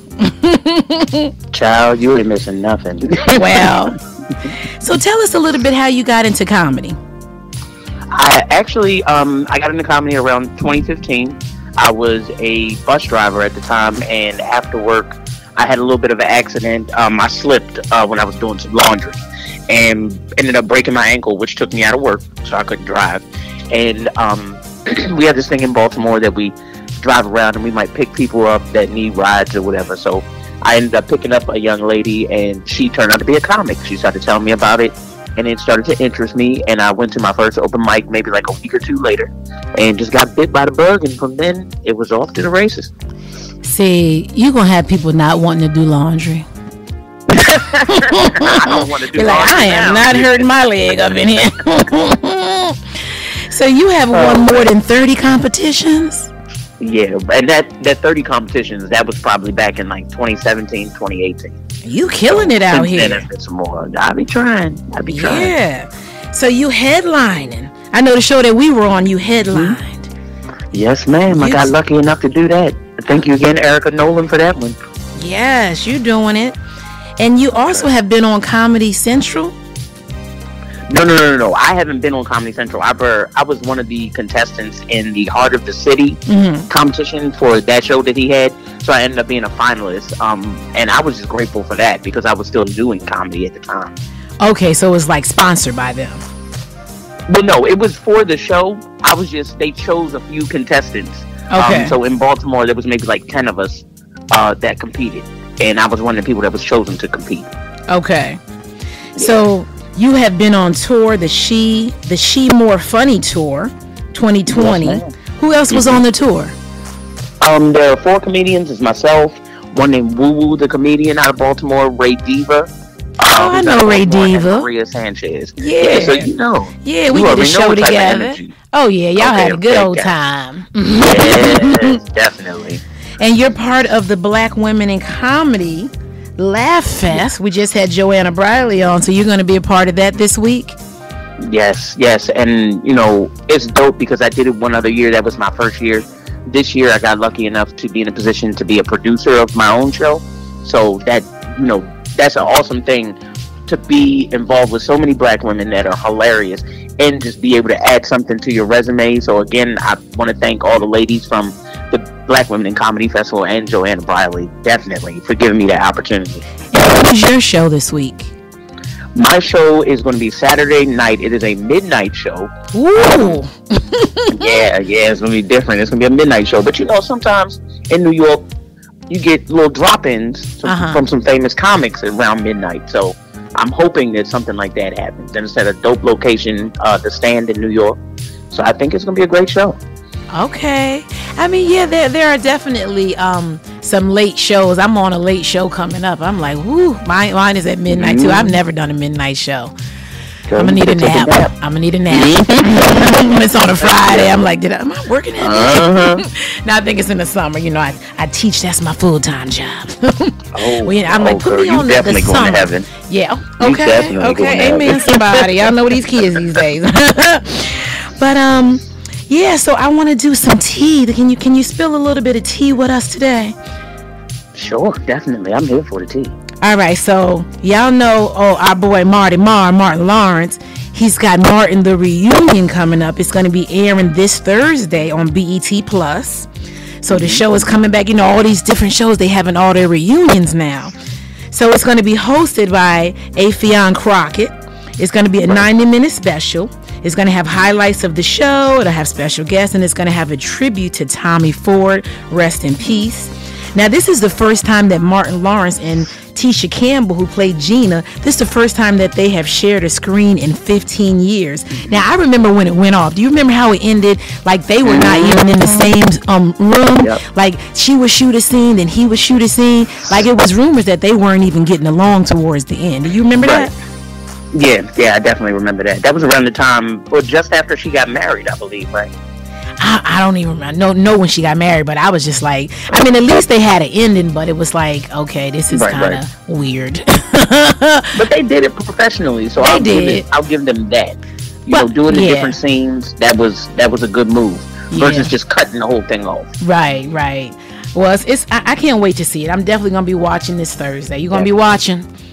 Child, you ain't missing nothing. Wow. So tell us a little bit how you got into comedy. I actually, um, I got into comedy around twenty fifteen. I was a bus driver at the time, and after work, I had a little bit of an accident. Um, I slipped uh, when I was doing some laundry, and ended up breaking my ankle, which took me out of work, so I couldn't drive. And um, we have this thing in Baltimore that we drive around, and we might pick people up that need rides or whatever. So I ended up picking up a young lady, and she turned out to be a comic. She started telling me about it, and it started to interest me, and I went to my first open mic maybe like a week or two later, and just got bit by the bug, and from then it was off to the races. See, you're gonna have people not wanting to do laundry. I don't want to do You're like, laundry I am now. not hurting my leg up in here. So you have won more than thirty competitions? Yeah, and that, that thirty competitions, that was probably back in like twenty seventeen, twenty eighteen. You killing it out here. Then I some more. I be trying. I be trying. Yeah. So you headlining. I know the show that we were on, you headlined. Yes, ma'am. I got lucky enough to do that. Thank you again, Erica Nolan, for that one. Yes, you're doing it. And you also have been on Comedy Central? No, no, no, no, no. I haven't been on Comedy Central. I, were, I was one of the contestants in the Heart of the City mm-hmm. competition for that show that he had. So I ended up being a finalist. Um, and I was just grateful for that because I was still doing comedy at the time. Okay, so it was like sponsored by them. Well, no, it was for the show. I was just, they chose a few contestants. Okay. Um, so in Baltimore, there was maybe like ten of us uh, that competed. And I was one of the people that was chosen to compete. Okay. Yeah. So you have been on tour, the She, the She More Funny Tour, twenty twenty. Yes, who else was mm-hmm. on the tour? Um, there are four comedians. It's myself, one named Woo Woo, the comedian out of Baltimore, Ray Diva. Oh, I know Ray Diva. Maria Sanchez. Yeah. yeah. So you know. Yeah, we did a show together. Oh yeah, y'all okay, had a good okay, old time. Yes, definitely. And you're part of the Black Women in Comedy Laff Fest. We just had Joanna Briley on, so you're going to be a part of that this week? Yes, yes. And, you know, it's dope because I did it one other year. That was my first year. This year, I got lucky enough to be in a position to be a producer of my own show. So that, you know, that's an awesome thing to be involved with so many Black women that are hilarious and just be able to add something to your resume. So, again, I want to thank all the ladies from the Black Women in Comedy Festival and Joanna Briley, definitely, for giving me that opportunity. And what is your show this week? My show is going to be Saturday night. It is a midnight show. Ooh. yeah, yeah, it's going to be different. It's going to be a midnight show. But, you know, sometimes in New York, you get little drop-ins from, uh-huh. from some famous comics around midnight. So I'm hoping that something like that happens. And it's at a dope location, uh, The Stand in New York. So I think it's going to be a great show. Okay. I mean, yeah, there there are definitely um, some late shows. I'm on a late show coming up. I'm like, whoo, mine, mine is at midnight, mm-hmm. too. I've never done a midnight show. Girl, I'm going to need a nap. nap. I'm going to need a nap. It's on a Friday. I'm like, did I, am I working at uh-huh. Now I think it's in the summer. You know, I, I teach. That's my full-time job. oh, well, I'm oh, like, put girl, me on the, the summer. To heaven. Yeah. Okay. Okay. Amen, somebody. I know these kids these days. But, um... yeah, so I want to do some tea. Can you can you spill a little bit of tea with us today? Sure, definitely. I'm here for the tea. All right, so y'all know, oh, our boy Marty Marr, Martin Lawrence. He's got Martin the Reunion coming up. It's going to be airing this Thursday on B E T Plus. So the show is coming back. You know, all these different shows, they having all their reunions now. So it's going to be hosted by Affion Crockett. It's going to be a ninety-minute special. It's going to have highlights of the show. It'll have special guests, and it's going to have a tribute to Tommy Ford. Rest in peace. Now, this is the first time that Martin Lawrence and Tisha Campbell, who played Gina, this is the first time that they have shared a screen in fifteen years. Now, I remember when it went off. Do you remember how it ended? Like, they were not even in the same um, room. Yep. Like, she would shoot a scene, then he would shoot a scene. Like, it was rumors that they weren't even getting along towards the end. Do you remember right. that? Yeah, yeah, I definitely remember that. That was around the time, or just after she got married, I believe, right? I, I don't even remember, know, know when she got married, but I was just like, I mean, at least they had an ending, but it was like, okay, this is right, kind of right. weird. But they did it professionally, so I'll give, it, I'll give them that. You well, know, doing the yeah. different scenes, that was that was a good move, versus yeah. just cutting the whole thing off. Right, right. Well, it's, it's I, I can't wait to see it. I'm definitely going to be watching this Thursday. You going to be watching?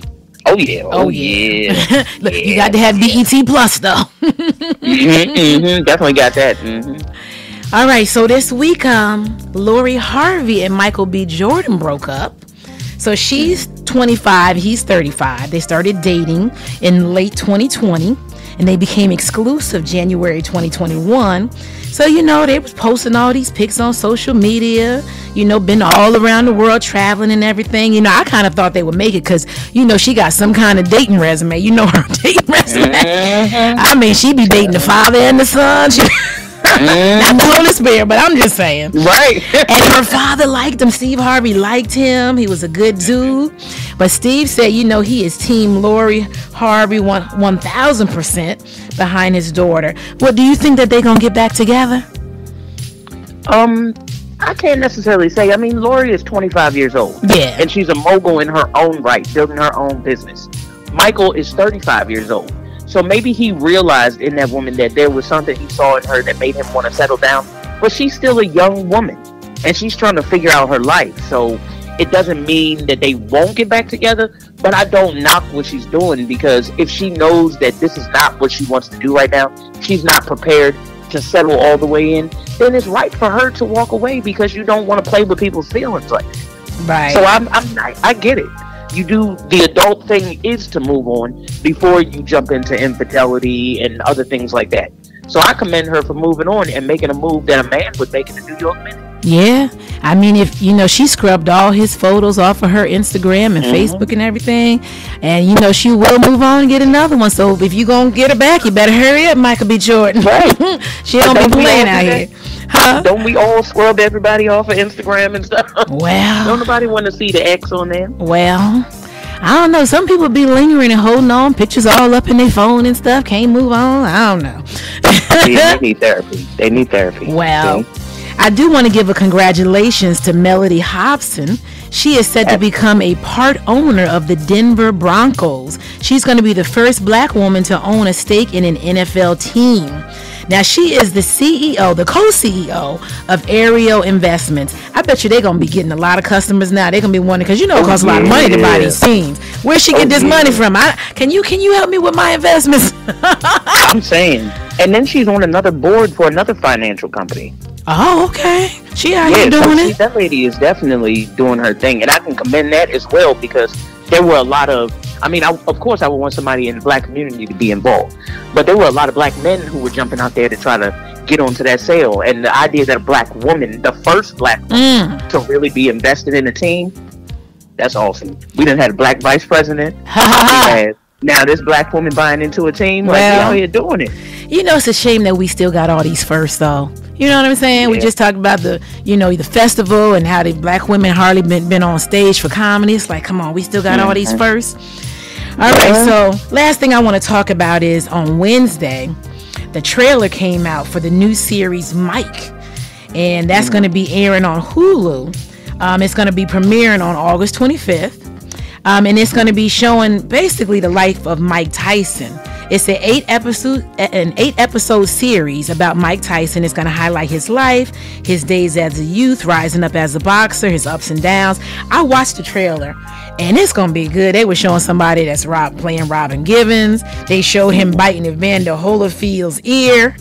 Oh yeah. Oh, Oh, yeah. yeah. Look, yeah. you got to have B E T Plus though. mm-hmm, mm-hmm, definitely got that. Mm-hmm. All right, so this week, um, Lori Harvey and Michael B. Jordan broke up. So she's twenty-five, he's thirty-five. They started dating in late twenty twenty, and they became exclusive January twenty twenty-one. So, you know, they was posting all these pics on social media, you know, been all around the world traveling and everything. You know, I kind of thought they would make it because, you know, she got some kind of dating resume. You know her dating resume. Mm-hmm. I mean, she be dating the father and the son. She not the Holy Spirit, but I'm just saying. Right. And her father liked him. Steve Harvey liked him. He was a good dude. But Steve said, you know, he is Team Lori Harvey one one thousand percent behind his daughter. What do you think that they're gonna get back together? Um, I can't necessarily say. I mean, Lori is twenty-five years old. Yeah. And she's a mogul in her own right, building her own business. Michael is thirty-five years old. So maybe he realized in that woman that there was something he saw in her that made him want to settle down. But she's still a young woman, and she's trying to figure out her life. So it doesn't mean that they won't get back together, but I don't knock what she's doing, because if she knows that this is not what she wants to do right now, she's not prepared to settle all the way in, then it's right for her to walk away, because you don't want to play with people's feelings like that. Right. So I'm, I'm I, I get it. You do, the adult thing is to move on before you jump into infidelity and other things like that. So I commend her for moving on and making a move that a man would make in the New York Minute. Yeah, I mean, if you know, she scrubbed all his photos off of her Instagram and mm-hmm. Facebook and everything, and you know, she will move on and get another one. So if you gonna get her back, you better hurry up, Michael B. Jordan. Right. She don't, don't be playing out here. Huh? Don't we all scrub everybody off of Instagram and stuff? Well, don't nobody want to see the X on there. Well, I don't know. Some people be lingering and holding on, pictures all up in their phone and stuff. Can't move on. I don't know. They need therapy. They need therapy. Well, okay. I do want to give a congratulations to Melody Hobson. She is set to become a part owner of the Denver Broncos. She's going to be the first black woman to own a stake in an N F L team. Now, she is the C E O, the co-C E O of Aerial Investments. I bet you they're going to be getting a lot of customers now. They're going to be wondering, because you know it costs oh, yeah, a lot of money to buy these teams. Where she get oh, this yeah. money from? I, can you can you help me with my investments? I'm saying. And then she's on another board for another financial company. Oh, okay. She out yeah, here doing so it. She, that lady is definitely doing her thing. And I can commend that as well, because there were a lot of, I mean, I, of course I would want somebody in the black community to be involved. But there were a lot of black men who were jumping out there to try to get onto that sale. And the idea that a black woman, the first black woman mm. to really be invested in a team, that's awesome. We done had a black vice president. We had now this black woman buying into a team. Well, like, we out here doing it. You know, it's a shame that we still got all these firsts, though. You know what I'm saying? Yeah. We just talked about the, you know, the festival and how the black women hardly been, been on stage for comedy. It's like, come on, we still got mm-hmm. all these firsts. All yeah. right, so last thing I want to talk about is on Wednesday, the trailer came out for the new series Mike, and that's mm-hmm. going to be airing on Hulu. Um, it's going to be premiering on August twenty-fifth, um, and it's going to be showing basically the life of Mike Tyson. It's an eight episode an eight episode series about Mike Tyson. It's going to highlight his life, his days as a youth, rising up as a boxer, his ups and downs. I watched the trailer, and it's going to be good. They were showing somebody that's Rob, playing Robin Givens. They showed him biting Evander Holyfield's ear.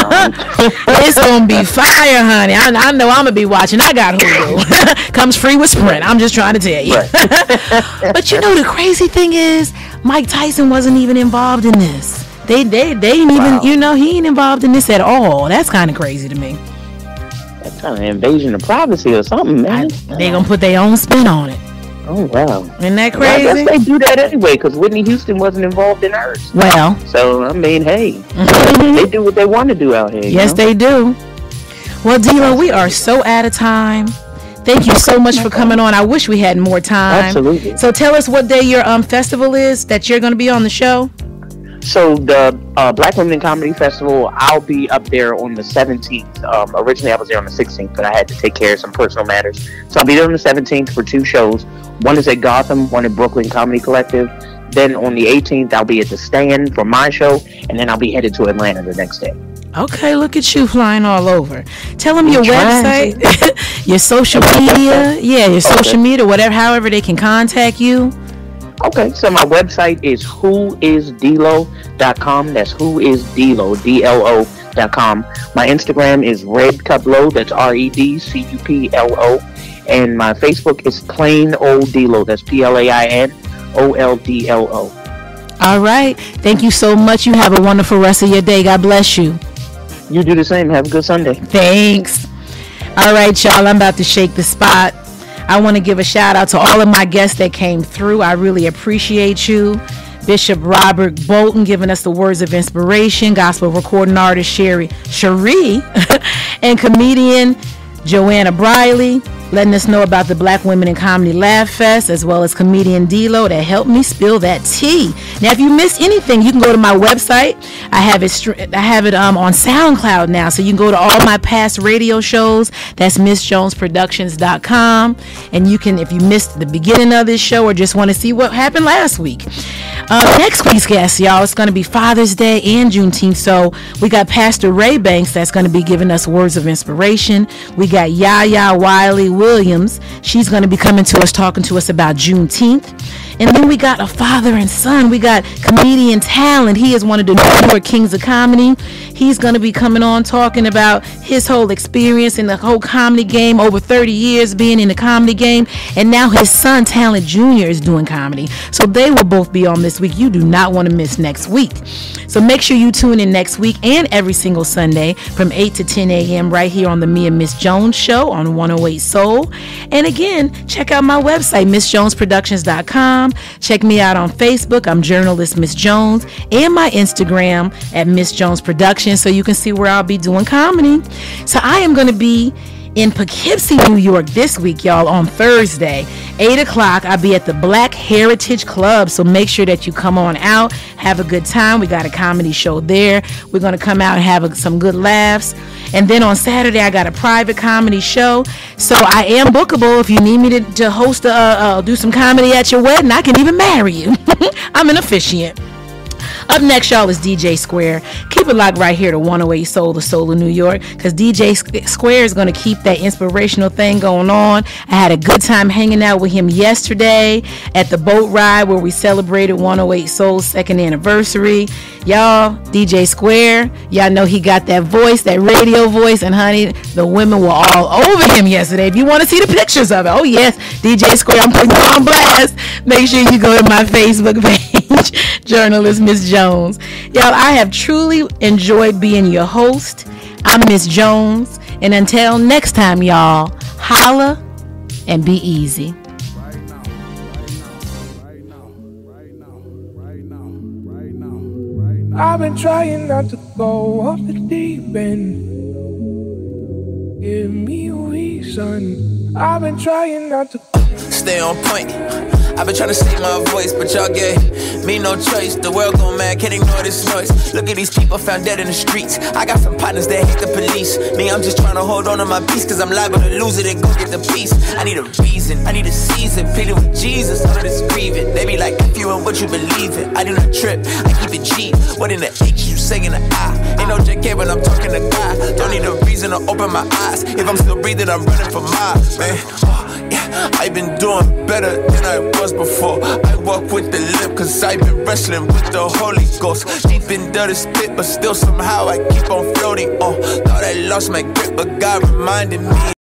It's going to be fire, honey. I, I know I'm going to be watching. I got Hulu. Comes free with Sprint. I'm just trying to tell you. Right. But you know, the crazy thing is, Mike Tyson wasn't even involved in this. They they they ain't even, wow. you know, he ain't involved in this at all. That's kind of crazy to me. That's kind of invasion of privacy or something, man. I, they gonna put their own spin on it. Oh, wow. Isn't that crazy? Well, I guess they do that anyway, because Whitney Houston wasn't involved in hers. Well. So, I mean, hey. They do what they want to do out here. Yes, you know? they do. Well, D L O, we are so out of time. Thank you so much for coming on. I wish we had more time. Absolutely. So tell us what day your um festival is that you're going to be on the show. So the uh, Black Women in Comedy Festival, I'll be up there on the seventeenth. Um, originally, I was there on the sixteenth, but I had to take care of some personal matters. So I'll be there on the seventeenth for two shows. One is at Gotham, one at Brooklyn Comedy Collective. Then on the eighteenth, I'll be at the Stand for my show, and then I'll be headed to Atlanta the next day. Okay, look at you flying all over. Tell them your website, your social media, yeah, your social media, whatever, however they can contact you. Okay, so my website is who is d l o dot com. That's who is D L O, D L O dot com. My Instagram is Red Cup Low. That's R E D C U P L O. And my Facebook is Plain Old D L O. That's P L A I N O L D L O. All right. Thank you so much. You have a wonderful rest of your day. God bless you. You do the same. Have a good Sunday. Thanks. All right, y'all. I'm about to shake the spot. I want to give a shout out to all of my guests that came through. I really appreciate you. Bishop Robert Bolton giving us the words of inspiration. Gospel recording artist Shari, Shari and comedian Joanna Briley letting us know about the Black Women in Comedy Laff Fest, as well as comedian D L O that helped me spill that tea. Now, if you missed anything, you can go to my website. I have it. I have it um, on SoundCloud now, so you can go to all my past radio shows. That's miss jones productions dot com, and you can, if you missed the beginning of this show or just want to see what happened last week. Uh, next week's guest, y'all, it's going to be Father's Day and Juneteenth, so we got Pastor Ray Banks that's going to be giving us words of inspiration. We got Yaya Wiley Williams. She's going to be coming to us, talking to us about Juneteenth. And then we got a father and son. We got comedian Talent. He is one of the New York Kings of Comedy. He's going to be coming on talking about his whole experience in the whole comedy game, over thirty years being in the comedy game. And now his son, Talent Junior, is doing comedy. So they will both be on this week. You do not want to miss next week. So make sure you tune in next week and every single Sunday from eight to ten a.m. right here on the Me and Miss Jones Show on one oh eight Soul. And again, check out my website, miss jones productions dot com. Check me out on Facebook. I'm journalist Miss Jones, and my Instagram at Miss Jones Productions, so you can see where I'll be doing comedy. So I am going to be in Poughkeepsie, New York this week, y'all, on Thursday, eight o'clock. I'll be at the Black Heritage Club, so make sure that you come on out, have a good time. We got a comedy show there. We're going to come out and have a, some good laughs. And then on Saturday, I got a private comedy show. So I am bookable. If you need me to, to host, a, uh, do some comedy at your wedding, I can even marry you. I'm an officiant. Up next, y'all, is D J Square. Keep it locked right here to one oh eight Soul, the Soul of New York, because D J Square is going to keep that inspirational thing going on. I had a good time hanging out with him yesterday at the boat ride where we celebrated one oh eight Soul's second anniversary. Y'all, D J Square, y'all know he got that voice, that radio voice, and honey, the women were all over him yesterday. If you want to see the pictures of it, oh yes, D J Square, I'm putting you on blast. Make sure you go to my Facebook page, journalist Miss Jones. Y'all, I have truly enjoyed being your host. I'm Miss Jones, and until next time, y'all, holla and be easy. I've been trying not to go off the deep end. Give me a reason. I've been trying not to stay on point. I've been trying to save my voice, but y'all gave me no choice. The world gon' mad, can't ignore this noise. Look at these people found dead in the streets. I got some partners that hate the police. Me, I'm just trying to hold on to my peace, cause I'm liable to lose it and go get the peace. I need a reason, I need a season. Pleading with Jesus, all of this grieving. They be like, if you and what you believe in. I do not trip, I keep it G. What in the H, you say in the I. Ain't no J K when I'm talking to God. Don't need a reason to open my eyes. If I'm still breathing, I'm running for miles, man. Oh, yeah, I've been doing better than I was before. I walk with the limp, cause I've been wrestling with the Holy Ghost. Deep into the spit, but still somehow I keep on floating on. Thought I lost my grip, but God reminded me.